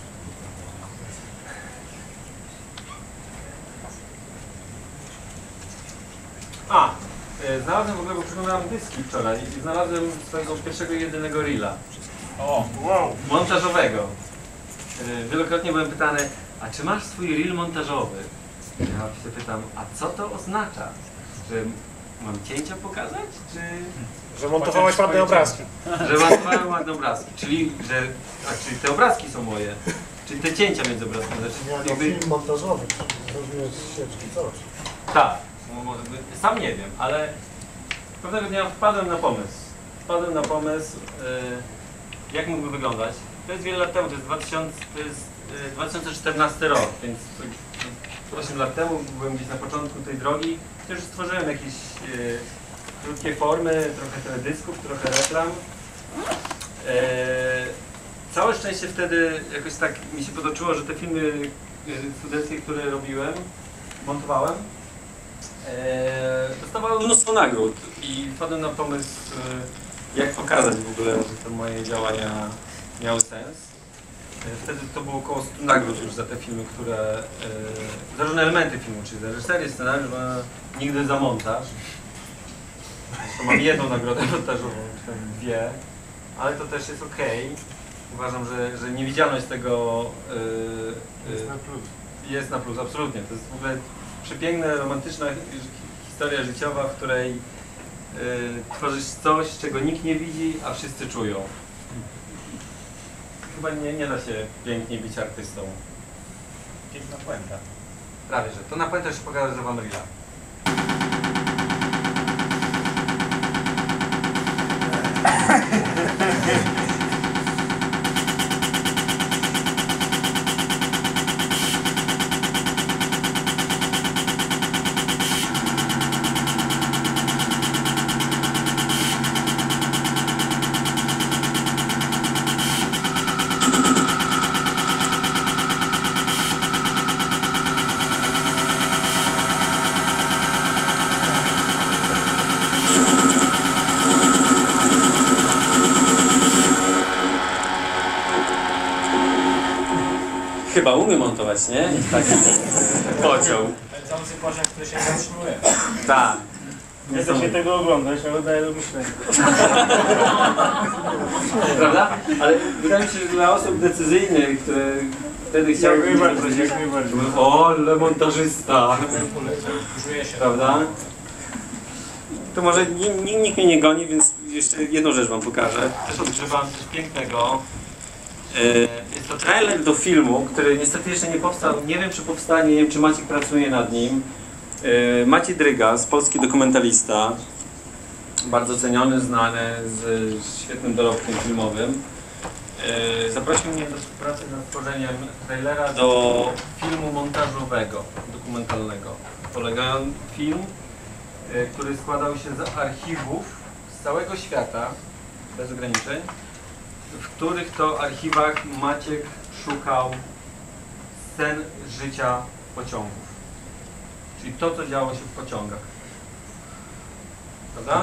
A! Yy, znalazłem w ogóle, bo przeglądałem dyski wczoraj i znalazłem swojego pierwszego i jedynego reela. O, wow! Montażowego. Yy, wielokrotnie byłem pytany, a czy masz swój reel montażowy? Ja się pytam, a co to oznacza? Że mam cięcia pokazać, czy... Że montowałeś ładne obrazki. Że montowałem ładne obrazki, czyli, że... A, czyli te obrazki są moje. Czyli te cięcia między obrazkami. Znaczy, Nie, no jakby... film montażowy, rozumiesz sieczki, coś. Tak, może by... sam nie wiem, ale pewnego dnia wpadłem na pomysł. Wpadłem na pomysł, yy, jak mógłby wyglądać. To jest wiele lat temu, to jest, dwa tysiące, to jest yy, dwa tysiące czternasty rok, więc osiem lat temu byłem gdzieś na początku tej drogi. Też stworzyłem jakieś yy, krótkie formy, trochę teledysków, trochę reklam. Yy, całe szczęście wtedy jakoś tak mi się potoczyło, że te filmy yy, studenckie, które robiłem, montowałem, yy, dostawały mnóstwo nagród i wpadłem na pomysł, yy, jak pokazać w ogóle, że te moje działania miały sens. Wtedy to było około stu nagród już za te filmy, które... Yy, za różne elementy filmu, czyli za reżyserię, scenariusz, nigdy za montaż. To mam jedną nagrodę montażową, czy tam dwie, ale to też jest okej. Okay. Uważam, że, że niewidzialność tego yy, Jest na plus. Jest na plus, absolutnie. To jest w ogóle przepiękna, romantyczna historia życiowa, w której yy, tworzysz coś, czego nikt nie widzi, a wszyscy czują. Chyba nie, nie da się pięknie być artystą. Piękna puenta. Prawie, że. To na puentę jeszcze pokażę, że wam reela. Chyba umie montować, nie? Tak. Pociął. Lecący pociąg, który się zatrzymuje. Tak. Nie da się tego oglądać, ale daje do myślenia. Prawda? Ale wydaje mi się, że dla osób decyzyjnych, które wtedy chciały... Jak najbardziej, jak najbardziej. O, ale montażysta! Czuję się. Prawda? To może nikt mnie nie goni, więc jeszcze jedną rzecz wam pokażę. Też odkrywam coś pięknego. Jest to trailer do filmu, który niestety jeszcze nie powstał. Nie wiem, czy powstanie, nie wiem, czy Maciek pracuje nad nim. Maciej Drygas, polski dokumentalista, bardzo ceniony, znany, z świetnym dorobkiem filmowym. Zaprosił mnie do współpracy nad tworzeniem trailera do filmu montażowego, dokumentalnego. Polegający film, który składał się z archiwów z całego świata, bez ograniczeń, w których to archiwach Maciek szukał scen życia pociągów. Czyli to, co działo się w pociągach. Prawda?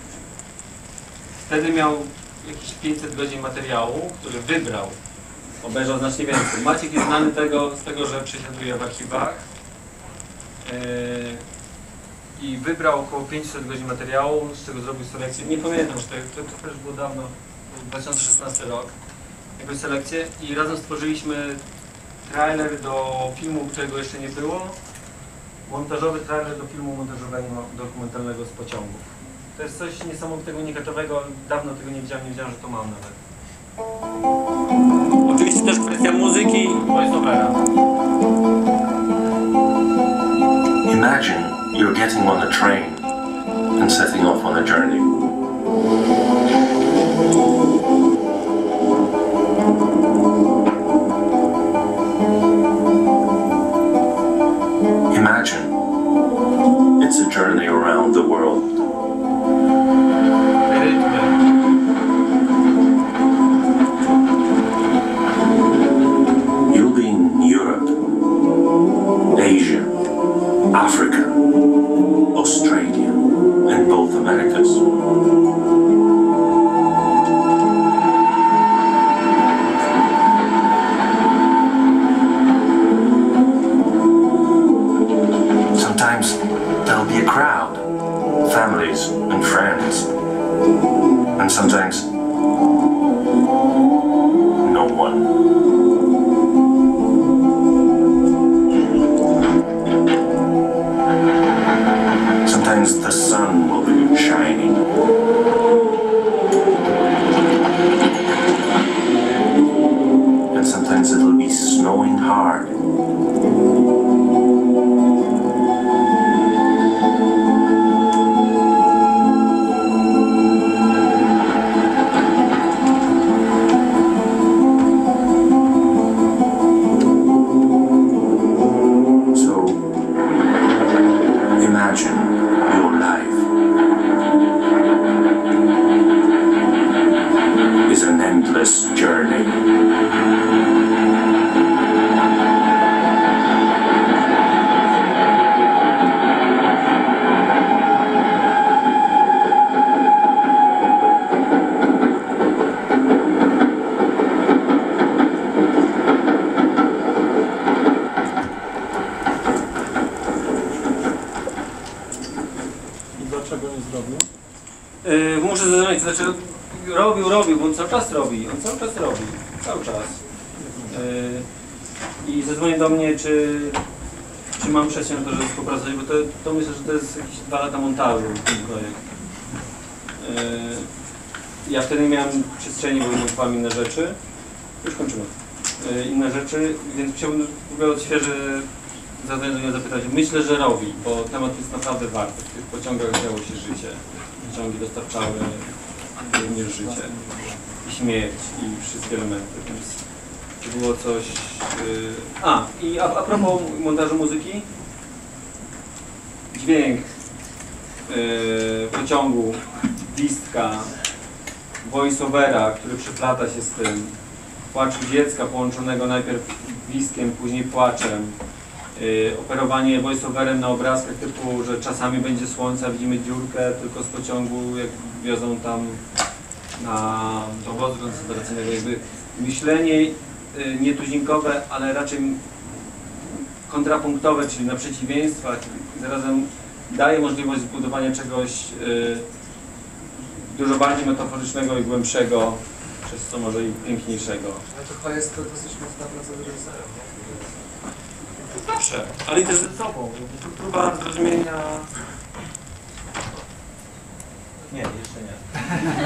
Wtedy miał jakieś pięćset godzin materiału, który wybrał. Obejrzał znacznie więcej. Maciek jest znany tego, z tego, że przesiaduje w archiwach. Yy, I wybrał około pięćset godzin materiału, z czego zrobił selekcję. Nie pamiętam, że to, to, to też było dawno, dwa tysiące szesnasty rok. Jakąś selekcję i razem stworzyliśmy trailer do filmu, którego jeszcze nie było. Montażowy trailer do filmu montażowego, dokumentalnego z pociągów. To jest coś niesamowitego, unikatowego. Dawno tego nie widziałem, nie wiedziałem, że to mam nawet. Oczywiście też kwestia muzyki, voice-overa. Imagine you're getting on a train and setting off on a journey. Imagine it's a journey around the world. You'll be in Europe, Asia, Africa, Australia, and both Americas. Sometimes there'll be a crowd, families and friends, and sometimes no one. Sometimes the sun will be shining. And sometimes it'll be snowing hard. So imagine your life is an endless journey. I dlaczego nie zrobił? Yy, muszę zadzwonić, to znaczy robił, robił, bo on cały czas robi, on cały czas robi, cały czas. Yy, I zadzwonił do mnie, czy, czy mam przestrzeń na to, żeby współpracować, bo to, to myślę, że to jest jakieś dwa lata montażu ten projekt. Yy, ja wtedy nie miałem przestrzeni, bo montowałem inne rzeczy. Już kończymy. Yy, inne rzeczy, więc chciałbym w ogóle odświeży zadzwonić do niego zapytać. Myślę, że robi, bo temat jest naprawdę warty. W tych pociągach działo się życie. Pociągi dostarczały również życie i śmierć i wszystkie elementy, więc to było coś... Yy... A, i a, a propos montażu muzyki, dźwięk yy, pociągu, gwizdka, voice-overa, który przeplata się z tym, płaczu dziecka połączonego najpierw gwizdkiem, później płaczem, Yy, operowanie voice-overem na obrazkach typu, że czasami będzie słońce, widzimy dziurkę tylko z pociągu, jak wiozą tam na do obozu koncentracyjnego. Jakby myślenie yy, nietuzinkowe, ale raczej kontrapunktowe, czyli na przeciwieństwach, i zarazem daje możliwość zbudowania czegoś yy, dużo bardziej metaforycznego i głębszego, przez co może i piękniejszego. Ale to chyba jest to dosyć mocna praca z reżyserem. Proszę, ale i też ze sobą. Próba zrozumienia... Nie, jeszcze nie.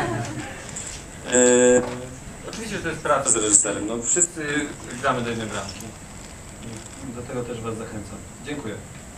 e, oczywiście, że to jest praca z reżyserem. No, wszyscy gramy do jednej bramki. Do tego też Was zachęcam. Dziękuję.